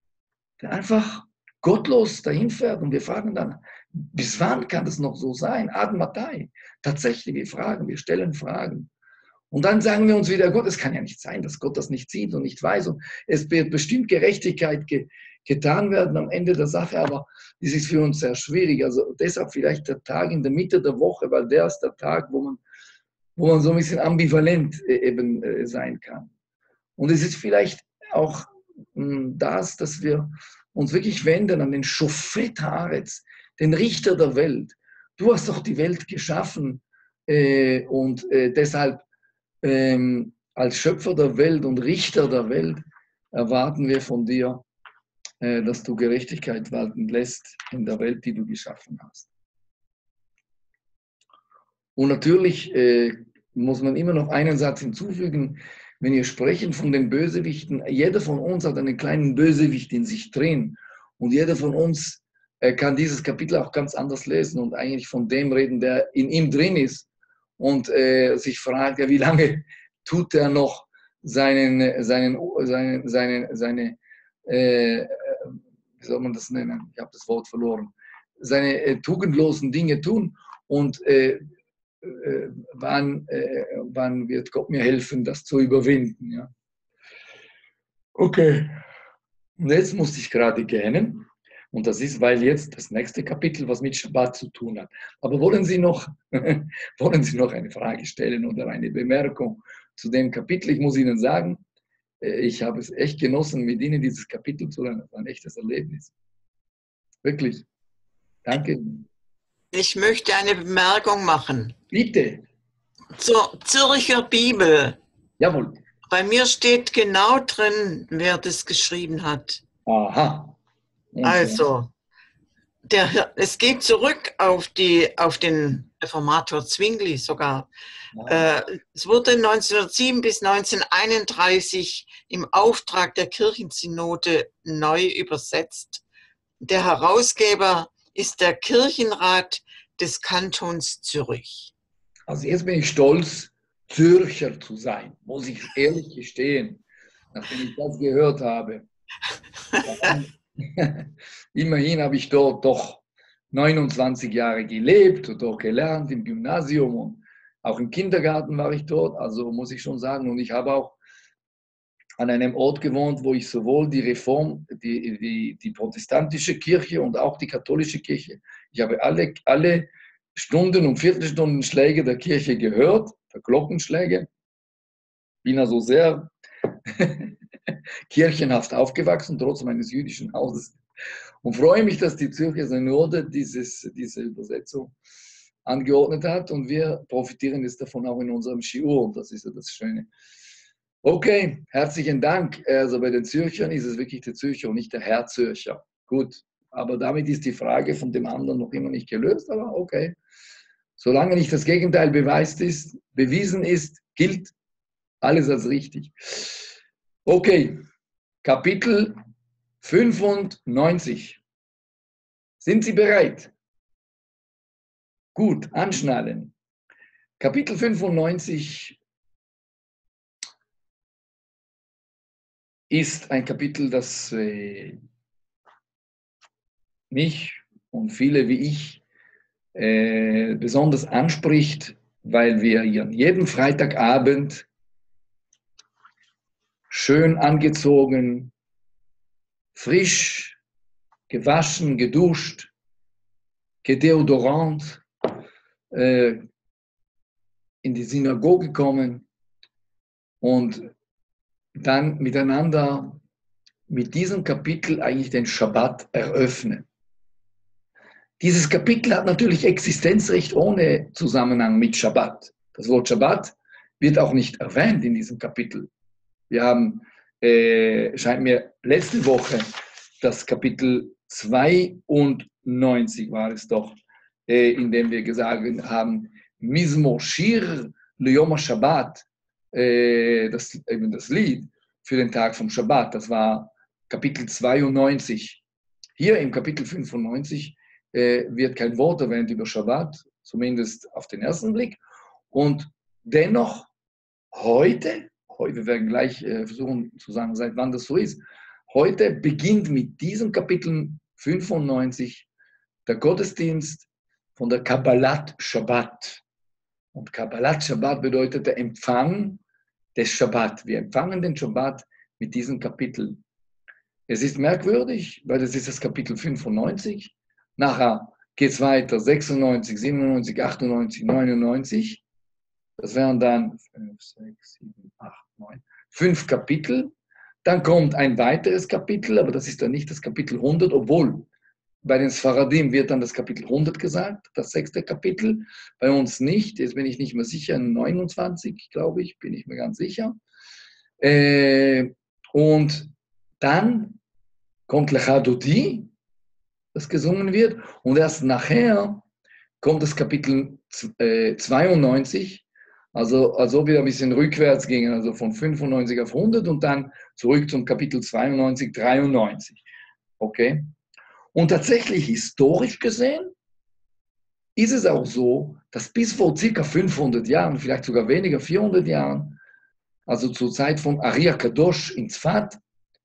gottlos dahin fährt. Und wir fragen dann, bis wann kann das noch so sein? Ad Matai. Tatsächlich, wir stellen Fragen. Und dann sagen wir uns wieder, Gott, es kann ja nicht sein, dass Gott das nicht sieht und nicht weiß. Und es wird bestimmt Gerechtigkeit getan werden am Ende der Sache, aber das ist für uns sehr schwierig. Also deshalb vielleicht der Tag in der Mitte der Woche, weil der ist der Tag, wo man so ein bisschen ambivalent eben sein kann. Und es ist vielleicht auch dass wir uns wirklich wenden an den Shofet Haaretz, den Richter der Welt. Du hast doch die Welt geschaffen und deshalb als Schöpfer der Welt und Richter der Welt erwarten wir von dir, dass du Gerechtigkeit walten lässt in der Welt, die du geschaffen hast. Und natürlich muss man immer noch einen Satz hinzufügen, wenn wir sprechen von den Bösewichten, jeder von uns hat einen kleinen Bösewicht in sich drin und jeder von uns kann dieses Kapitel auch ganz anders lesen und eigentlich von dem reden, der in ihm drin ist und sich fragt, ja, wie lange tut er noch seine wie soll man das nennen? Ich habe das Wort verloren. Seine tugendlosen Dinge tun und wann wird Gott mir helfen, das zu überwinden? Ja? Okay. Und jetzt musste ich gerade gähnen. Und das ist, weil jetzt das nächste Kapitel was mit Shabbat zu tun hat. Aber wollen Sie noch eine Frage stellen oder eine Bemerkung zu dem Kapitel? Ich muss Ihnen sagen, ich habe es echt genossen, mit Ihnen dieses Kapitel zu lernen. Das war ein echtes Erlebnis. Wirklich. Danke. Ich möchte eine Bemerkung machen. Bitte. Zur Zürcher Bibel. Jawohl. Bei mir steht genau drin, wer das geschrieben hat. Aha. Und also, es geht zurück auf den Reformator Zwingli sogar. Ja. Es wurde 1907 bis 1931 im Auftrag der Kirchensynode neu übersetzt. Der Herausgeber ist der Kirchenrat des Kantons Zürich. Also jetzt bin ich stolz, Zürcher zu sein, muss ich ehrlich gestehen, nachdem ich das gehört habe. Immerhin habe ich dort doch 29 Jahre gelebt und dort gelernt im Gymnasium und auch im Kindergarten war ich dort, also muss ich schon sagen. Und ich habe auch an einem Ort gewohnt, wo ich sowohl die die protestantische Kirche und auch die katholische Kirche, ich habe alle Stunden- und Viertelstundenschläge der Kirche gehört, der Glockenschläge. Bin also sehr kirchenhaft aufgewachsen, trotz meines jüdischen Hauses. Und freue mich, dass die Zürcher Synode diese Übersetzung angeordnet hat. Und wir profitieren jetzt davon auch in unserem Shiur. Das ist ja das Schöne. Okay, herzlichen Dank. Also bei den Zürchern ist es wirklich der Zürcher und nicht der Herr Zürcher. Gut, aber damit ist die Frage von dem anderen noch immer nicht gelöst. Aber okay, solange nicht das Gegenteil bewiesen ist, gilt alles als richtig. Okay, Kapitel 95. Sind Sie bereit? Gut, anschnallen. Kapitel 95 ist ein Kapitel, das mich und viele wie ich besonders anspricht, weil wir jeden Freitagabend schön angezogen, frisch, gewaschen, geduscht, gedeodorant, in die Synagoge kommen und dann miteinander mit diesem Kapitel eigentlich den Schabbat eröffnen. Dieses Kapitel hat natürlich Existenzrecht ohne Zusammenhang mit Schabbat. Das Wort Schabbat wird auch nicht erwähnt in diesem Kapitel. Wir haben, scheint mir, letzte Woche das Kapitel 92 war es doch, in dem wir gesagt haben, Mizmor Shir Leyom Shabbat, eben das Lied für den Tag vom Schabbat, das war Kapitel 92. Hier im Kapitel 95 wird kein Wort erwähnt über Schabbat, zumindest auf den ersten Blick. Und dennoch heute, wir werden gleich versuchen zu sagen, seit wann das so ist, heute beginnt mit diesem Kapitel 95 der Gottesdienst von der Kabbalat Shabbat. Und Kabbalat Shabbat bedeutet der Empfang des Shabbat. Wir empfangen den Shabbat mit diesem Kapitel. Es ist merkwürdig, weil es ist das Kapitel 95. Nachher geht es weiter, 96, 97, 98, 99. Das wären dann 5, 6, 7, 8, 9, 5 Kapitel. Dann kommt ein weiteres Kapitel, aber das ist dann nicht das Kapitel 100, obwohl bei den Sfaradim wird dann das Kapitel 100 gesagt, das 6. Kapitel. Bei uns nicht, jetzt bin ich nicht mehr sicher, 29, glaube ich, bin ich mir ganz sicher. Und dann kommt Lecha Dodi, das gesungen wird, und erst nachher kommt das Kapitel 92, also als ob wir ein bisschen rückwärts gingen, also von 95 auf 100 und dann zurück zum Kapitel 92, 93. Okay? Und tatsächlich historisch gesehen ist es auch so, dass bis vor ca. 500 Jahren, vielleicht sogar weniger, 400 Jahren, also zur Zeit von Aria Kadosh in Tzfat,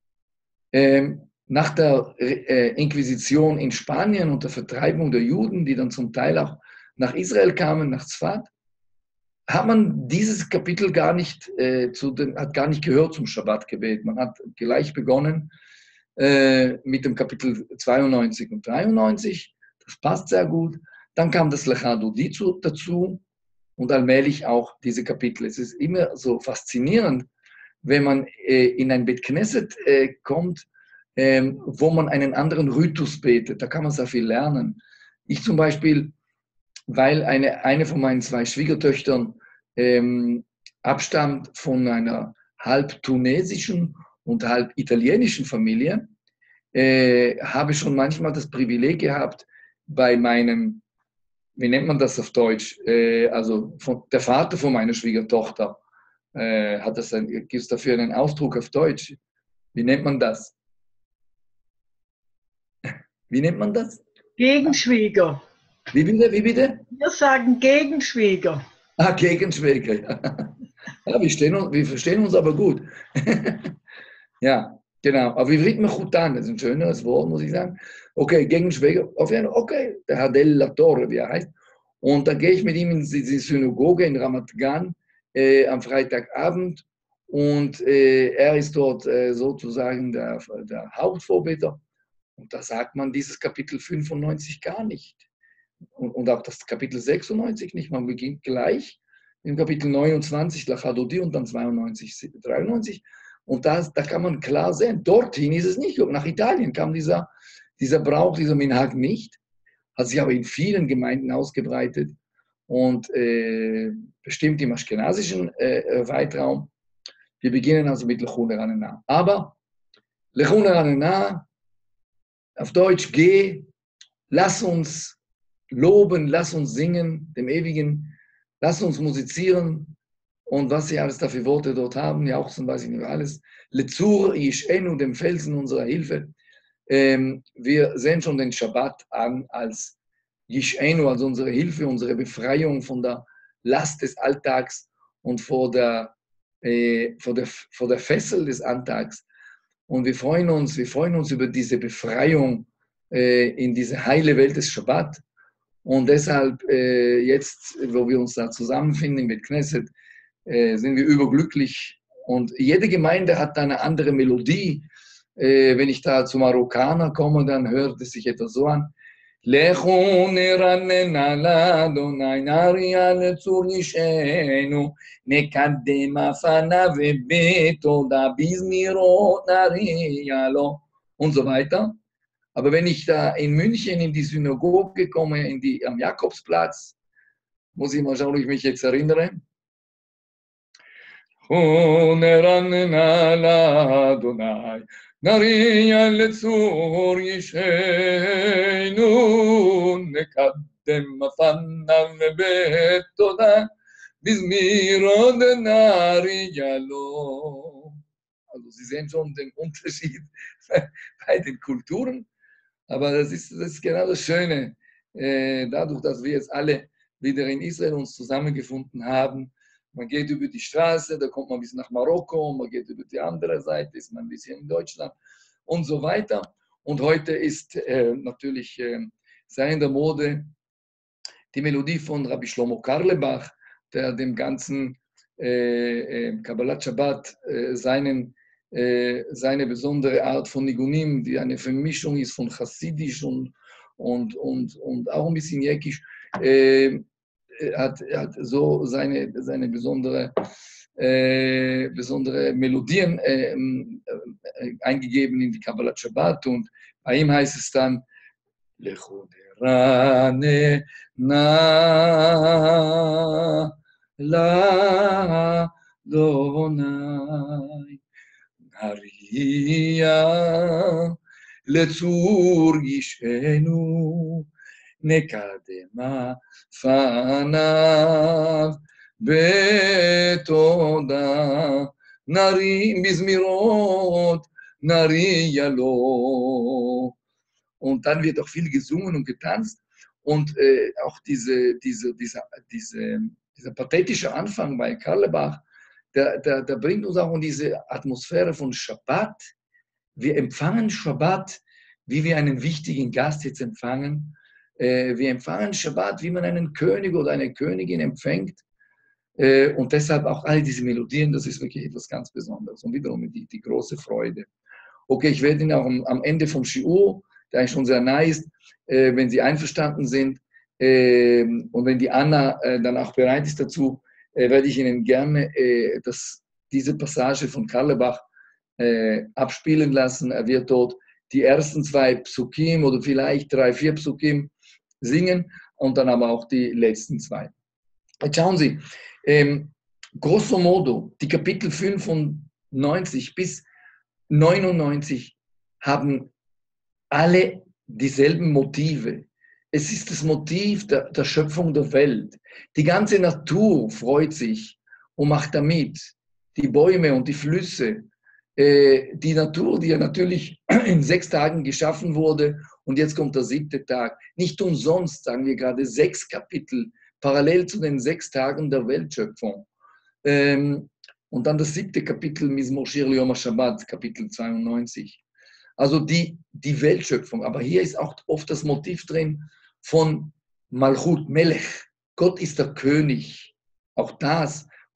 nach der Inquisition in Spanien und der Vertreibung der Juden, die dann zum Teil auch nach Israel kamen, nach Tzfat, hat man dieses Kapitel gar nicht, hat gar nicht gehört zum Schabbatgebet. Man hat gleich begonnen mit dem Kapitel 92 und 93. Das passt sehr gut. Dann kam das Lecha Dodi dazu und allmählich auch diese Kapitel. Es ist immer so faszinierend, wenn man in ein Bet Knesset kommt, wo man einen anderen Ritus betet. Da kann man sehr viel lernen. Ich zum Beispiel, weil eine von meinen 2 Schwiegertöchtern abstammt von einer halb tunesischen und halb italienischen Familie, habe schon manchmal das Privileg gehabt, bei meinem, wie nennt man das auf Deutsch, also der Vater von meiner Schwiegertochter, gibt es dafür einen Ausdruck auf Deutsch? Wie nennt man das? Wie nennt man das? Gegenschwieger. Wie bitte? Wir sagen Gegenschwieger. Ah, Gegenschwieger, ja. Ja, wir verstehen uns aber gut. Ja, genau. Aber wir reden Mechutan, das ist ein schöneres Wort, muss ich sagen. Okay, Gegenschwieger, auf jeden Fall, okay, der Hadel Latore, wie er heißt. Und dann gehe ich mit ihm in die Synagoge in Ramat Gan am Freitagabend Und er ist dort sozusagen der Hauptvorbeter. Und da sagt man dieses Kapitel 95 gar nicht. Und auch das Kapitel 96 nicht. Man beginnt gleich im Kapitel 29, Lachadodi, und dann 92, 93. Und da kann man klar sehen, dorthin ist es nicht. Nach Italien kam dieser Brauch, dieser Minhag nicht. Hat sich aber in vielen Gemeinden ausgebreitet und bestimmt im aschkenasischen Weitraum. Wir beginnen also mit Lechun Ranena. Aber Lechun Ranena, auf Deutsch, geh, lass uns loben, lass uns singen, dem Ewigen, lass uns musizieren. Und was sie alles dafür Worte dort haben, ja auch zum Beispiel nicht alles. Lezur Yishenu, dem Felsen unserer Hilfe. Wir sehen schon den Schabbat an als Yishenu, also unsere Hilfe, unsere Befreiung von der Last des Alltags und vor der Fessel des Alltags. Und wir freuen uns über diese Befreiung in diese heile Welt des Schabbat. Und deshalb jetzt, wo wir uns da zusammenfinden mit Knesset, sind wir überglücklich. Und jede Gemeinde hat eine andere Melodie. Wenn ich da zu Marokkaner komme, dann hört es sich etwas so an. Lechun Ranena l'Adonai Naria lezur Yishenu nekadem afanav betoda bizmirot naria lo und so weiter. Aber wenn ich da in München in die Synagoge komme, am Jakobsplatz, muss ich mal schauen, ob ich mich jetzt erinnere. Naria lezur Yishenu nekadem afanav betoda bizmirot naria lo. Also Sie sehen schon den Unterschied bei den Kulturen. Aber das ist genau das Schöne, dadurch, dass wir jetzt alle wieder in Israel uns zusammengefunden haben. Man geht über die Straße, da kommt man bis nach Marokko, man geht über die andere Seite, ist man ein bisschen in Deutschland und so weiter. Und heute ist natürlich sehr in der Mode die Melodie von Rabbi Shlomo Carlebach, der dem ganzen Kabbalat Shabbat seine besondere Art von Nigunim, die eine Vermischung ist von Chassidisch und auch ein bisschen Jäckisch, hat so seine besondere Melodien eingegeben in die Kabbalat Shabbat. Und bei ihm heißt es dann Lechun Ranena l'Adonai Naria lezur Yishenu nekadem afanav betoda bizmirot naria lo. Und dann wird auch viel gesungen und getanzt. Und auch dieser pathetische Anfang bei Carlebach, der bringt uns auch in diese Atmosphäre von Schabbat. Wir empfangen Schabbat, wie wir einen wichtigen Gast jetzt empfangen. Wir empfangen Schabbat, wie man einen König oder eine Königin empfängt. Und deshalb auch all diese Melodien, das ist wirklich etwas ganz Besonderes. Und wiederum die große Freude. Okay, ich werde Ihnen auch am Ende vom Shiur, der eigentlich schon sehr nah ist, wenn Sie einverstanden sind und wenn die Anna dann auch bereit ist dazu, werde ich Ihnen gerne diese Passage von Carlebach abspielen lassen. Er wird dort die ersten 2 Psukim oder vielleicht 3, 4 Psukim singen und dann aber auch die letzten 2. Jetzt schauen Sie, grosso modo, die Kapitel 95 bis 99 haben alle dieselben Motive. Es ist das Motiv der Schöpfung der Welt. Die ganze Natur freut sich und macht damit. Die Bäume und die Flüsse. Die Natur, die ja natürlich in 6 Tagen geschaffen wurde und jetzt kommt der 7. Tag. Nicht umsonst sagen wir gerade 6 Kapitel parallel zu den 6 Tagen der Weltschöpfung. Und dann das 7. Kapitel, Mizmor Shir Yom HaShabbat, Kapitel 92. Also die Weltschöpfung. Aber hier ist auch oft das Motiv drin von Malchut, Melech. Gott ist der König. Auch das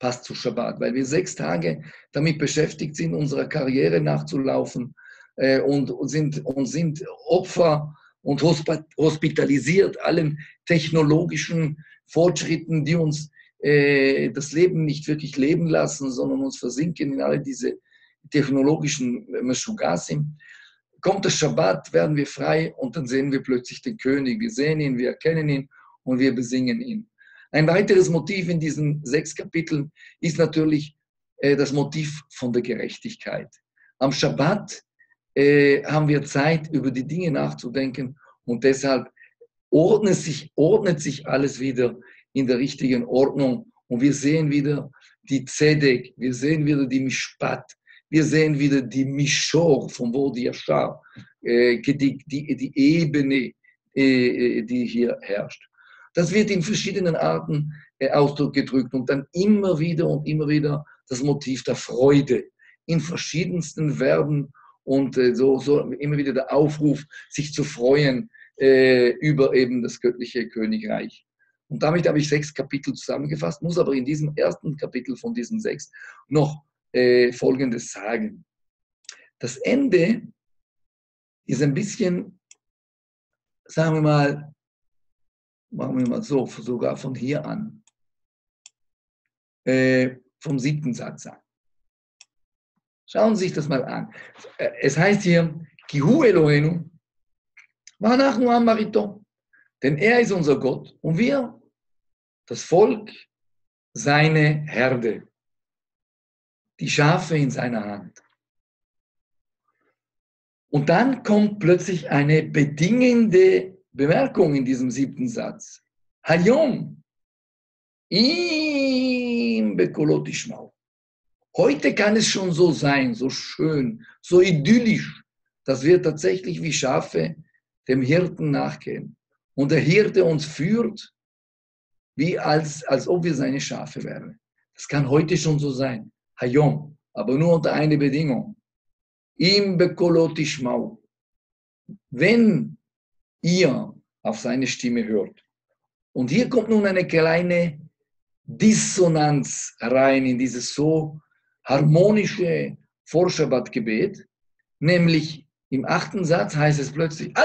passt zu Schabbat, weil wir 6 Tage damit beschäftigt sind, unserer Karriere nachzulaufen und sind Opfer und hospitalisiert allen technologischen Fortschritten, die uns das Leben nicht wirklich leben lassen, sondern uns versinken in alle diese technologischen Meshugasim. Kommt der Schabbat, werden wir frei und dann sehen wir plötzlich den König. Wir sehen ihn, wir erkennen ihn und wir besingen ihn. Ein weiteres Motiv in diesen 6 Kapiteln ist natürlich das Motiv von der Gerechtigkeit. Am Schabbat haben wir Zeit, über die Dinge nachzudenken und deshalb ordnet sich alles wieder in der richtigen Ordnung und wir sehen wieder die Zedek, wir sehen wieder die Mishpat, wir sehen wieder die Mishor vom Wort Yashar, die Ebene, die hier herrscht. Das wird in verschiedenen Arten Ausdruck gedrückt und dann immer wieder das Motiv der Freude in verschiedensten Verben und so immer wieder der Aufruf, sich zu freuen über eben das göttliche Königreich. Und damit habe ich 6 Kapitel zusammengefasst, muss aber in diesem ersten Kapitel von diesen 6 noch Folgendes sagen. Das Ende ist ein bisschen, sagen wir mal, machen wir mal so, sogar von hier an, vom 7. Satz an. Schauen Sie sich das mal an. Es heißt hier, Kihu Elohenu, V'anachnu am Marito, denn er ist unser Gott und wir, das Volk, seine Herde, die Schafe in seiner Hand. Und dann kommt plötzlich eine bedingende Bemerkung in diesem 7. Satz. Hayom, im Bekolot Ishmau. Heute kann es schon so sein, so schön, so idyllisch, dass wir tatsächlich wie Schafe dem Hirten nachgehen. Und der Hirte uns führt, wie als ob wir seine Schafe wären. Das kann heute schon so sein. Hayom, aber nur unter einer Bedingung. Im Bekolot Ishmau. Wenn ihr auf seine Stimme hört. Und hier kommt nun eine kleine Dissonanz rein in dieses so harmonische Vorschabbat-Gebet, nämlich im 8. Satz heißt es plötzlich,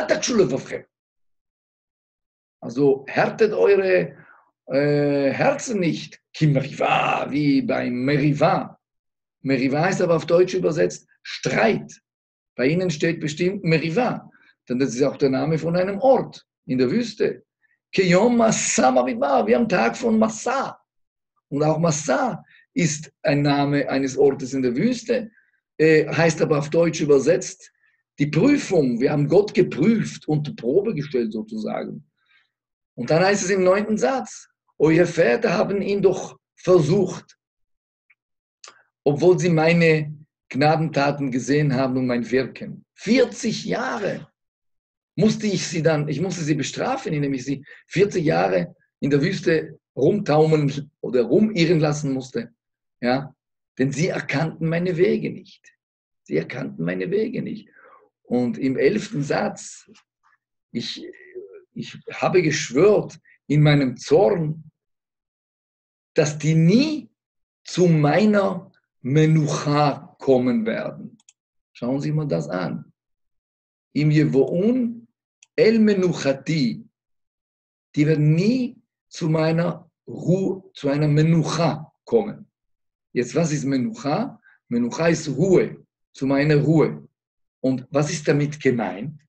also härtet eure Herzen nicht, Kim Meriva, wie bei Meriva. Meriva ist aber auf Deutsch übersetzt Streit. Bei ihnen steht bestimmt Meriva, denn das ist auch der Name von einem Ort in der Wüste. Keyom Massa Mariva, wie am Tag von Massa. Und auch Massa ist ein Name eines Ortes in der Wüste, heißt aber auf Deutsch übersetzt die Prüfung. Wir haben Gott geprüft, unter Probe gestellt sozusagen. Und dann heißt es im 9. Satz, eure Väter haben ihn doch versucht, obwohl sie meine Gnadentaten gesehen haben und mein Wirken. 40 Jahre musste ich musste sie bestrafen, indem ich sie 40 Jahre in der Wüste rumtaumeln oder rumirren lassen musste. Ja? Denn sie erkannten meine Wege nicht. Sie erkannten meine Wege nicht. Und im 11. Satz, ich habe geschwört in meinem Zorn, dass die nie zu meiner Menucha kommen werden. Schauen Sie mal das an. Im Yevoun El Menuchati. Die werden nie zu meiner Ruhe, zu einer Menucha kommen. Jetzt, was ist Menucha? Menucha ist Ruhe, zu meiner Ruhe. Und was ist damit gemeint?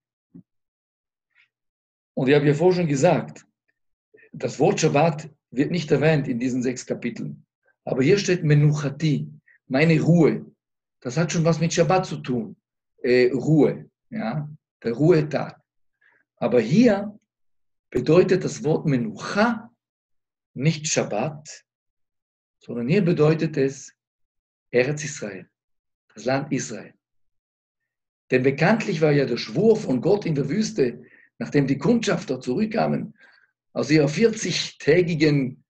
Und ich habe ja vorhin schon gesagt, das Wort Shabbat wird nicht erwähnt in diesen 6 Kapiteln. Aber hier steht Menuchati, meine Ruhe. Das hat schon was mit Shabbat zu tun. Ruhe, ja, der Ruhetag. Aber hier bedeutet das Wort Menucha nicht Shabbat, sondern hier bedeutet es Eretz Israel, das Land Israel. Denn bekanntlich war ja der Schwur von Gott in der Wüste, nachdem die Kundschafter zurückkamen, aus ihrer 40-tägigen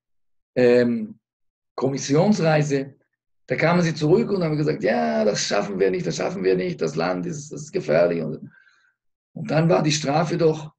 Kommissionsreise, da kamen sie zurück und haben gesagt, ja, das schaffen wir nicht, das Land ist gefährlich. Und dann war die Strafe doch,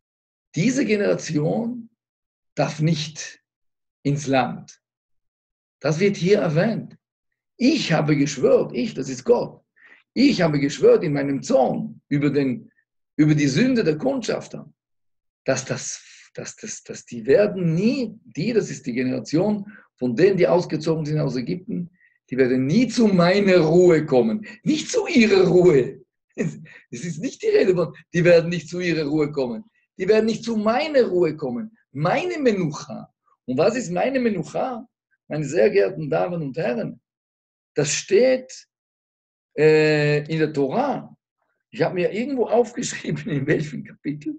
diese Generation darf nicht ins Land. Das wird hier erwähnt. Ich habe geschwört, das ist Gott. Ich habe geschwört in meinem Zorn über die Sünde der Kundschafter, dass die werden nie, das ist die Generation von denen, die ausgezogen sind aus Ägypten, die werden nie zu meiner Ruhe kommen, nicht zu ihrer Ruhe. Es ist nicht die Rede von, die werden nicht zu ihrer Ruhe kommen. Die werden nicht zu meiner Ruhe kommen. Meine Menucha. Und was ist meine Menucha? Meine sehr geehrten Damen und Herren, das steht in der Tora. Ich habe mir irgendwo aufgeschrieben, in welchem Kapitel.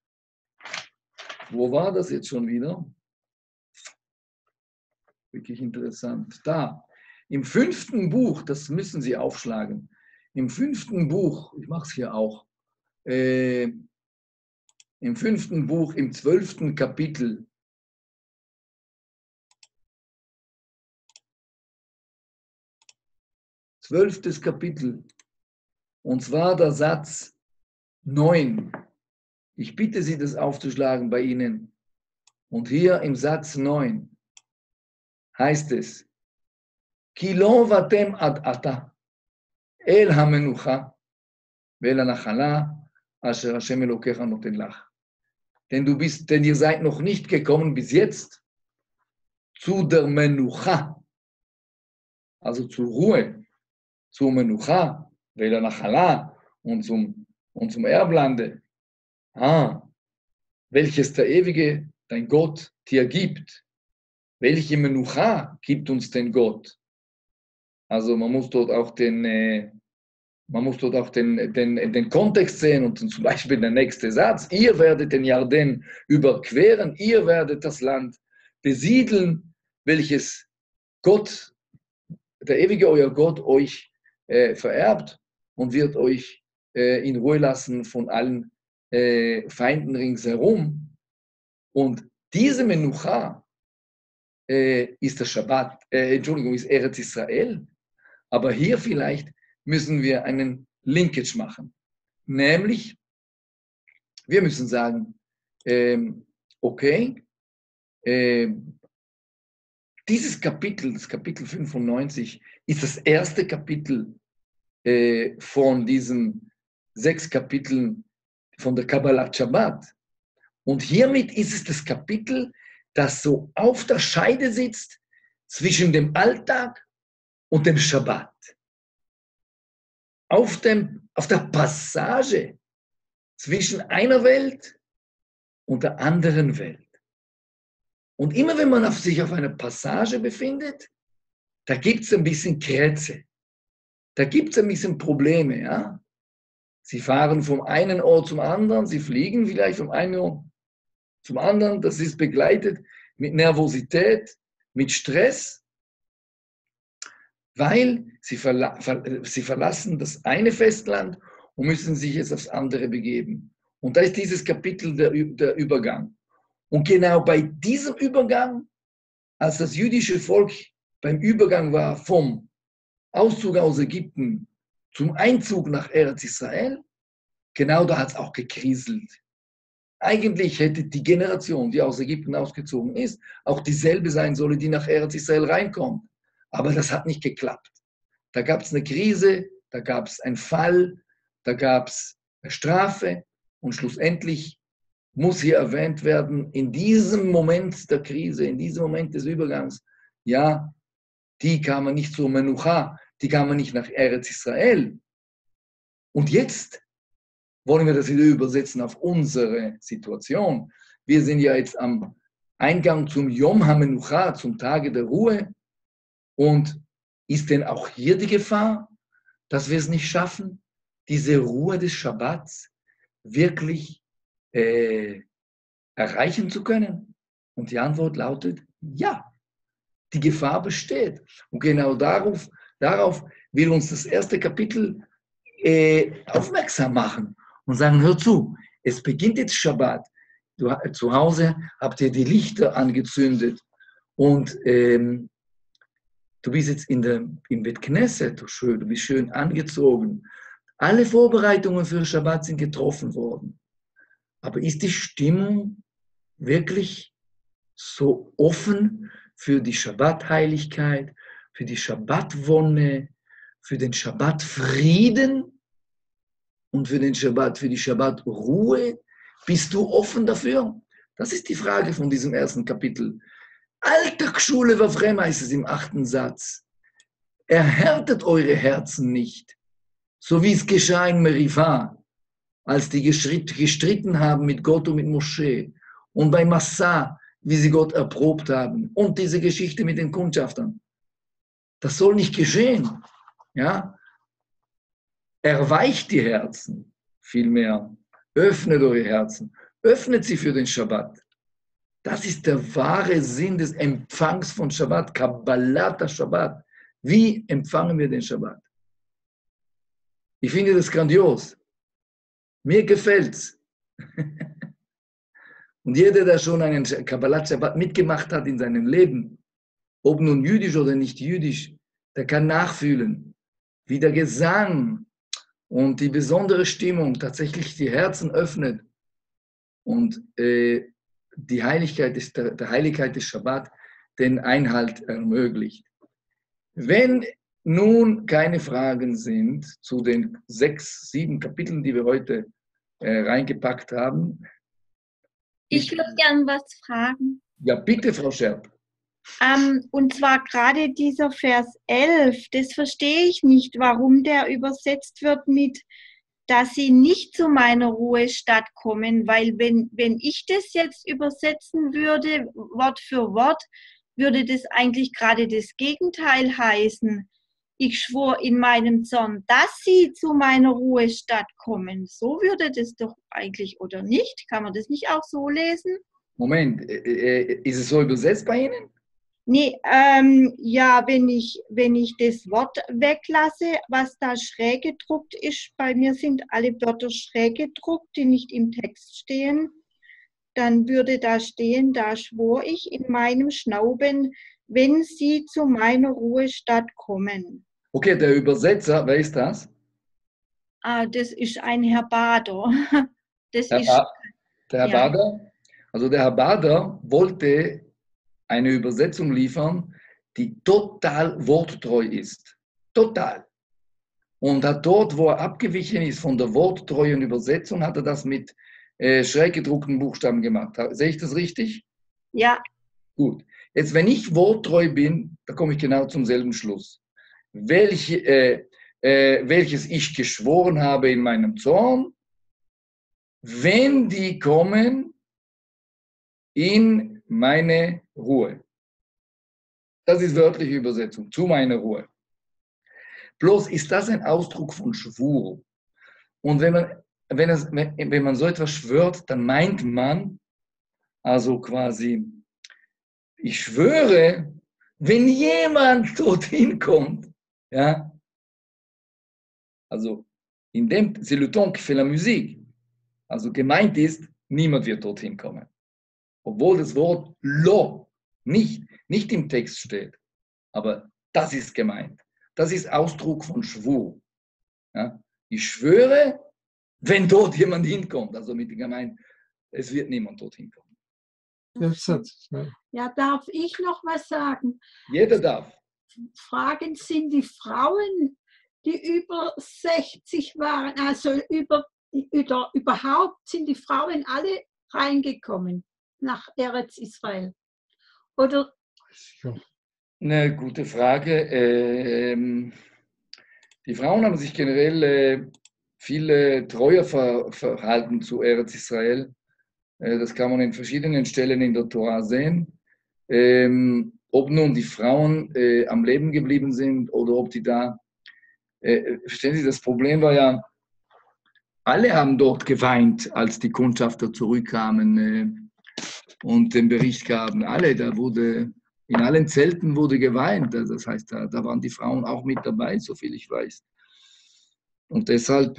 Wo war das jetzt schon wieder? Wirklich interessant. Da, im 5. Buch, das müssen Sie aufschlagen. Im 5. Buch, ich mache es hier auch, im 5. Buch, im 12. Kapitel, und zwar der Satz 9. Ich bitte Sie, das aufzuschlagen bei Ihnen. Und hier im Satz 9 heißt es, Ki lo vatem ad ata el hamenucha vel hanachala asher Hashem Elokecha noten lach. Denn ihr seid noch nicht gekommen bis jetzt zu der Menucha, also zur Ruhe, zur Menucha, vel hanachala und zum Erblande, welches der Ewige, dein Gott, dir gibt. Welche Menucha gibt uns denn Gott? Also man muss dort auch den Kontext sehen und zum Beispiel der nächste Satz, ihr werdet den Jordan überqueren, ihr werdet das Land besiedeln, welches Gott, der Ewige, euer Gott, euch vererbt und wird euch in Ruhe lassen von allen Feinden ringsherum. Und diese Menucha ist der Schabbat, ist Eretz Israel, aber hier vielleicht müssen wir einen Linkage machen. Nämlich, wir müssen sagen, dieses Kapitel, das Kapitel 95, ist das erste Kapitel von diesen 6 Kapiteln von der Kabbalat Shabbat. Und hiermit ist es das Kapitel, das so auf der Scheide sitzt zwischen dem Alltag und dem Schabbat. Auf der Passage zwischen einer Welt und der anderen Welt. Und immer wenn man sich auf einer Passage befindet, da gibt es ein bisschen Krätze. Da gibt es ein bisschen Probleme. Ja? Sie fahren vom einen Ort zum anderen, sie fliegen vielleicht vom einen Ort zum anderen. Das ist begleitet mit Nervosität, mit Stress, weil sie verlassen das eine Festland und müssen sich jetzt aufs andere begeben. Und da ist dieses Kapitel der Übergang. Und genau bei diesem Übergang, als das jüdische Volk beim Übergang war vom Auszug aus Ägypten zum Einzug nach Eretz Israel, genau da hat es auch gekriselt. Eigentlich hätte die Generation, die aus Ägypten ausgezogen ist, auch dieselbe sein sollen, die nach Eretz Israel reinkommt. Aber das hat nicht geklappt. Da gab es eine Krise, da gab es einen Fall, da gab es eine Strafe und schlussendlich muss hier erwähnt werden, in diesem Moment der Krise, in diesem Moment des Übergangs, ja, die kamen nicht zur Menucha, die kamen nicht nach Eretz Israel. Und jetzt wollen wir das wieder übersetzen auf unsere Situation. Wir sind ja jetzt am Eingang zum Yom HaMenucha, zum Tage der Ruhe. Und ist denn auch hier die Gefahr, dass wir es nicht schaffen, diese Ruhe des Schabbats wirklich erreichen zu können? Und die Antwort lautet ja. Die Gefahr besteht. Und genau darauf will uns das erste Kapitel aufmerksam machen und sagen, hör zu, es beginnt jetzt Schabbat. Zu Hause habt ihr die Lichter angezündet und du bist jetzt im Bet Knesset, du bist schön angezogen. Alle Vorbereitungen für Schabbat sind getroffen worden. Aber ist die Stimmung wirklich so offen für die Schabbat-Heiligkeit, für die Schabbat-Wonne, für den Schabbat-Frieden und für die Schabbat-Ruhe? Bist du offen dafür? Das ist die Frage von diesem ersten Kapitel. Alltagsschule Wafrem heißt es im 8. Satz. Erhärtet eure Herzen nicht, so wie es geschah in Merivah, als die gestritten haben mit Gott und mit Moschee und bei Massah, wie sie Gott erprobt haben und diese Geschichte mit den Kundschaftern. Das soll nicht geschehen. Ja? Erweicht die Herzen vielmehr. Öffnet eure Herzen. Öffnet sie für den Schabbat. Das ist der wahre Sinn des Empfangs von Schabbat. Kabbalat Shabbat. Wie empfangen wir den Schabbat? Ich finde das grandios. Mir gefällt's. Und jeder, der schon einen Kabbalat Shabbat mitgemacht hat in seinem Leben, ob nun jüdisch oder nicht jüdisch, der kann nachfühlen, wie der Gesang und die besondere Stimmung tatsächlich die Herzen öffnet und die Heiligkeit der Heiligkeit des Schabbat den Einhalt ermöglicht. Wenn nun keine Fragen sind zu den 6, 7 Kapiteln, die wir heute reingepackt haben. Ich würde gern was fragen. Ja, bitte, Frau Scherp. Und zwar gerade dieser Vers 11, das verstehe ich nicht, warum der übersetzt wird mit, dass sie nicht zu meiner Ruhestadt kommen, weil wenn ich das jetzt übersetzen würde, Wort für Wort, würde das eigentlich gerade das Gegenteil heißen. Ich schwor in meinem Zorn, dass sie zu meiner Ruhestadt kommen. So würde das doch eigentlich, oder nicht? Kann man das nicht auch so lesen? Moment, ist es so übersetzt bei Ihnen? Nee, ja, wenn ich das Wort weglasse, was da schräg gedruckt ist, bei mir sind alle Wörter schräg gedruckt, die nicht im Text stehen, dann würde da stehen, da schwor ich in meinem Schnauben, wenn sie zu meiner Ruhestadt kommen. Okay, der Übersetzer, wer ist das? Das ist ein Herr Bader. Der Herr Bader? Also der Herr Bader wollte eine Übersetzung liefern, die total worttreu ist. Total. Und hat dort, wo er abgewichen ist von der worttreuen Übersetzung, hat er das mit schräg gedruckten Buchstaben gemacht. Sehe ich das richtig? Ja. Gut. Jetzt, wenn ich worttreu bin, da komme ich genau zum selben Schluss. Welches ich geschworen habe in meinem Zorn, wenn die kommen in meine Ruhe. Das ist wörtliche Übersetzung, zu meiner Ruhe. Bloß ist das ein Ausdruck von Schwur. Und wenn man so etwas schwört, dann meint man, also quasi, ich schwöre, wenn jemand dorthin kommt, ja, also in dem, c'est le ton qui fait la musique, also gemeint ist, niemand wird dorthin kommen. Obwohl das Wort lo nicht im Text steht. Aber das ist gemeint. Das ist Ausdruck von Schwur. Ja? Ich schwöre, wenn dort jemand hinkommt. Also mit gemeint, es wird niemand dorthin kommen. Ja, darf ich noch was sagen? Jeder darf. Fragen sind die Frauen, die über 60 waren, also überhaupt sind die Frauen alle reingekommen nach Eretz Israel? Oder? Eine gute Frage. Die Frauen haben sich generell viel treuer verhalten zu Eretz Israel. Das kann man in verschiedenen Stellen in der Tora sehen. Ob nun die Frauen am Leben geblieben sind oder ob die da, verstehen Sie, das Problem war ja, alle haben dort geweint, als die Kundschafter zurückkamen und den Bericht gaben. Alle, in allen Zelten wurde geweint. Das heißt, da waren die Frauen auch mit dabei, soviel ich weiß. Und deshalb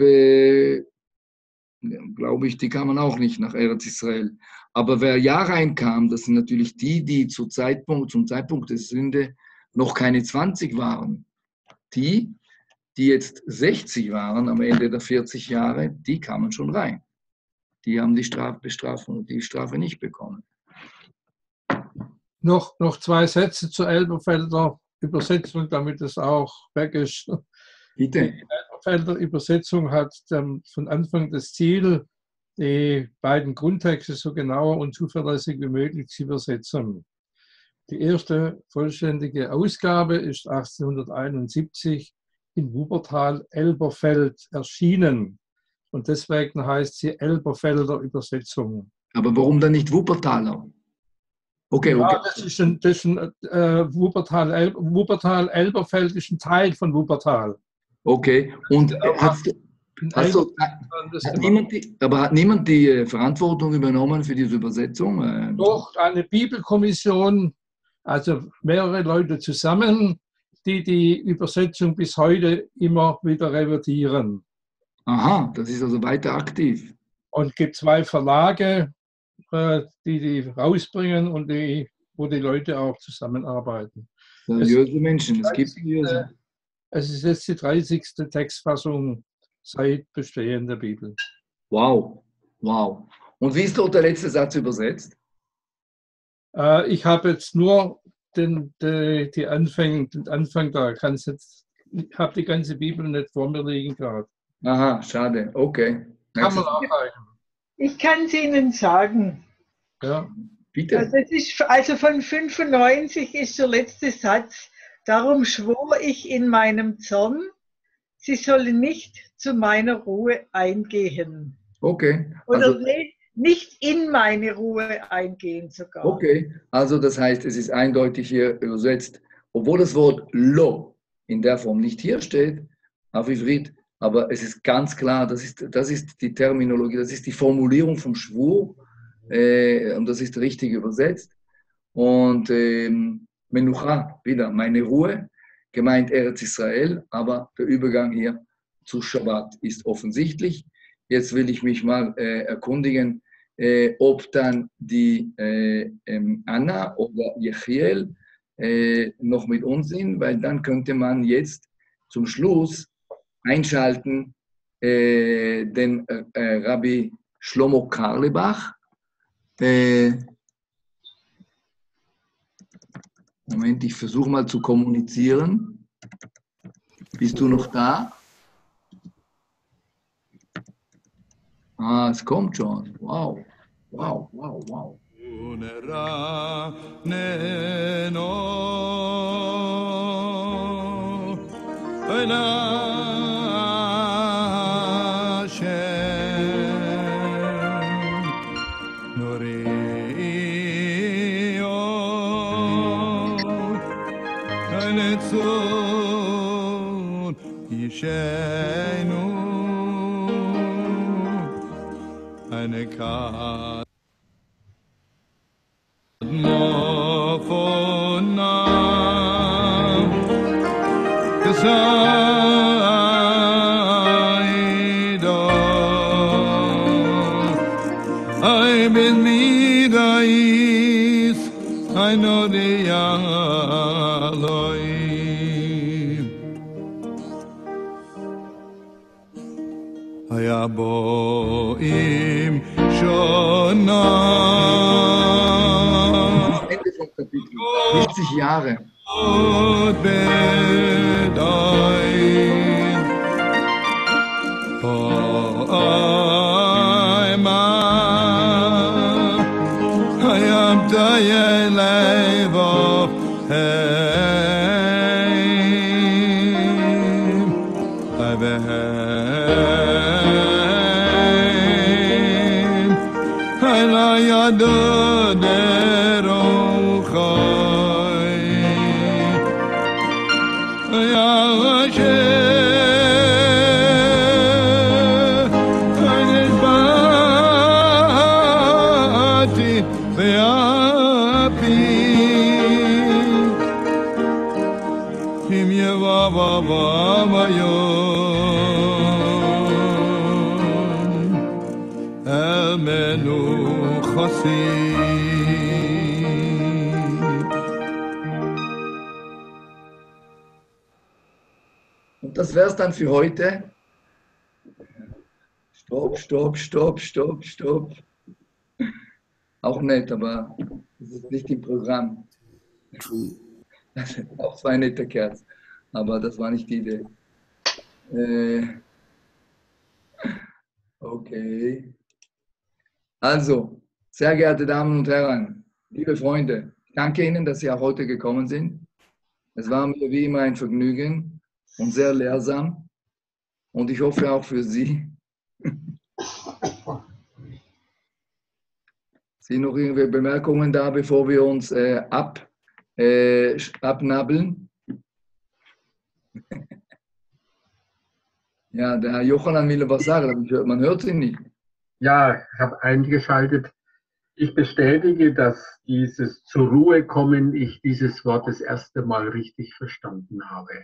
glaube ich, die kamen auch nicht nach Eretz Israel. Aber wer ja reinkam, das sind natürlich die zum Zeitpunkt der Sünde noch keine 20 waren. Die jetzt 60 waren am Ende der 40 Jahre, die kamen schon rein. Die haben die Strafe nicht bekommen. noch zwei Sätze zur Elberfelder Übersetzung, damit es auch weg ist. Bitte. Die Elberfelder Übersetzung hat von Anfang das Ziel, die beiden Grundtexte so genau und zuverlässig wie möglich zu übersetzen. Die erste vollständige Ausgabe ist 1871 in Wuppertal-Elberfeld erschienen. Und deswegen heißt sie Elberfelder Übersetzung. Aber warum dann nicht Wuppertaler? Okay, okay. Ja, das ist ein Wuppertal-Elberfeld ist ein Teil von Wuppertal. Okay. Und hat niemand die Verantwortung übernommen für diese Übersetzung? Doch, eine Bibelkommission, also mehrere Leute zusammen, die die Übersetzung bis heute immer wieder revidieren. Aha, das ist also weiter aktiv. Und es gibt zwei Verlage, die rausbringen und wo die Leute auch zusammenarbeiten. Seriöse Menschen, es gibt seriöse. Es ist jetzt die 30. Textfassung seit Bestehen der Bibel. Wow, wow. Und wie ist dort der letzte Satz übersetzt? Ich habe jetzt nur den Anfang da. Ich habe die ganze Bibel nicht vor mir liegen gerade. Aha, schade. Okay. Kann man nachreichen. Ich kann es Ihnen sagen. Ja. Bitte. Also von 95 ist der letzte Satz. Darum schwor ich in meinem Zorn, sie sollen nicht zu meiner Ruhe eingehen. Okay. Oder nicht in meine Ruhe eingehen sogar. Okay, also das heißt, es ist eindeutig hier übersetzt, obwohl das Wort lo in der Form nicht hier steht, auf Ivrit, aber es ist ganz klar, das ist die Terminologie, das ist die Formulierung vom Schwur und das ist richtig übersetzt. Und Menucha, wieder meine Ruhe, gemeint Eretz Israel, aber der Übergang hier zu Shabbat ist offensichtlich. Jetzt will ich mich mal erkundigen, ob dann die Anna oder Jechiel noch mit uns sind, weil dann könnte man jetzt zum Schluss einschalten den Rabbi Shlomo Karlebach. Moment, ich versuche mal zu kommunizieren. Bist du noch da? Ah, es kommt schon. Wow, wow, wow, wow. Eine Karte von I bin wieder is I know the Hayaboim Shona. Ende vom Kapitel. 40 Jahre. Und das wäre es dann für heute. Stopp, stopp, stopp, stopp, stopp. Auch nett, aber das ist nicht im Programm. Auch 2 nette Kerzen. Aber das war nicht die Idee. Okay. Also, sehr geehrte Damen und Herren, liebe Freunde, ich danke Ihnen, dass Sie auch heute gekommen sind. Es war mir wie immer ein Vergnügen und sehr lehrsam. Und ich hoffe auch für Sie. Sind noch irgendwelche Bemerkungen da, bevor wir uns abnabeln? Ja, der Herr Johann will was sagen, aber man hört ihn nicht. Ja, ich habe eingeschaltet. Ich bestätige, dass dieses zur Ruhe kommen, ich dieses Wort das erste Mal richtig verstanden habe.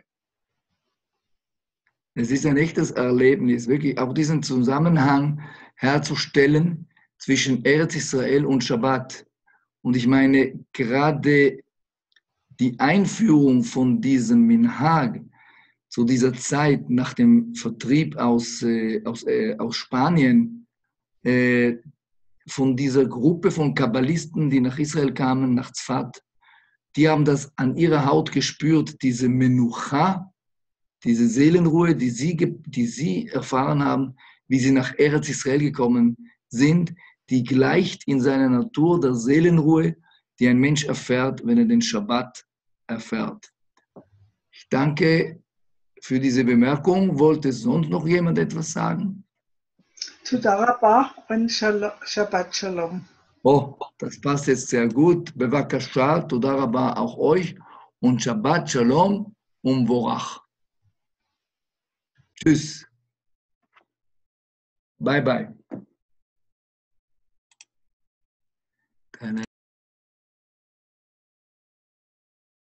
Es ist ein echtes Erlebnis, wirklich auch diesen Zusammenhang herzustellen zwischen Eretz Israel und Schabbat. Und ich meine, gerade die Einführung von diesem Minhag zu dieser Zeit nach dem Vertrieb aus Spanien, von dieser Gruppe von Kabbalisten, die nach Israel kamen, nach Tzfat, die haben das an ihrer Haut gespürt, diese Menucha, diese Seelenruhe, die sie erfahren haben, wie sie nach Eretz Israel gekommen sind, die gleicht in seiner Natur der Seelenruhe, die ein Mensch erfährt, wenn er den Schabbat erfährt. Ich danke für diese Bemerkung. Wollte sonst noch jemand etwas sagen? Toda Rabba und Shabbat Shalom. Oh, das passt jetzt sehr gut. Bevakasha, Toda Rabba auch euch und Shabbat Shalom und Vorach. Tschüss. Bye bye.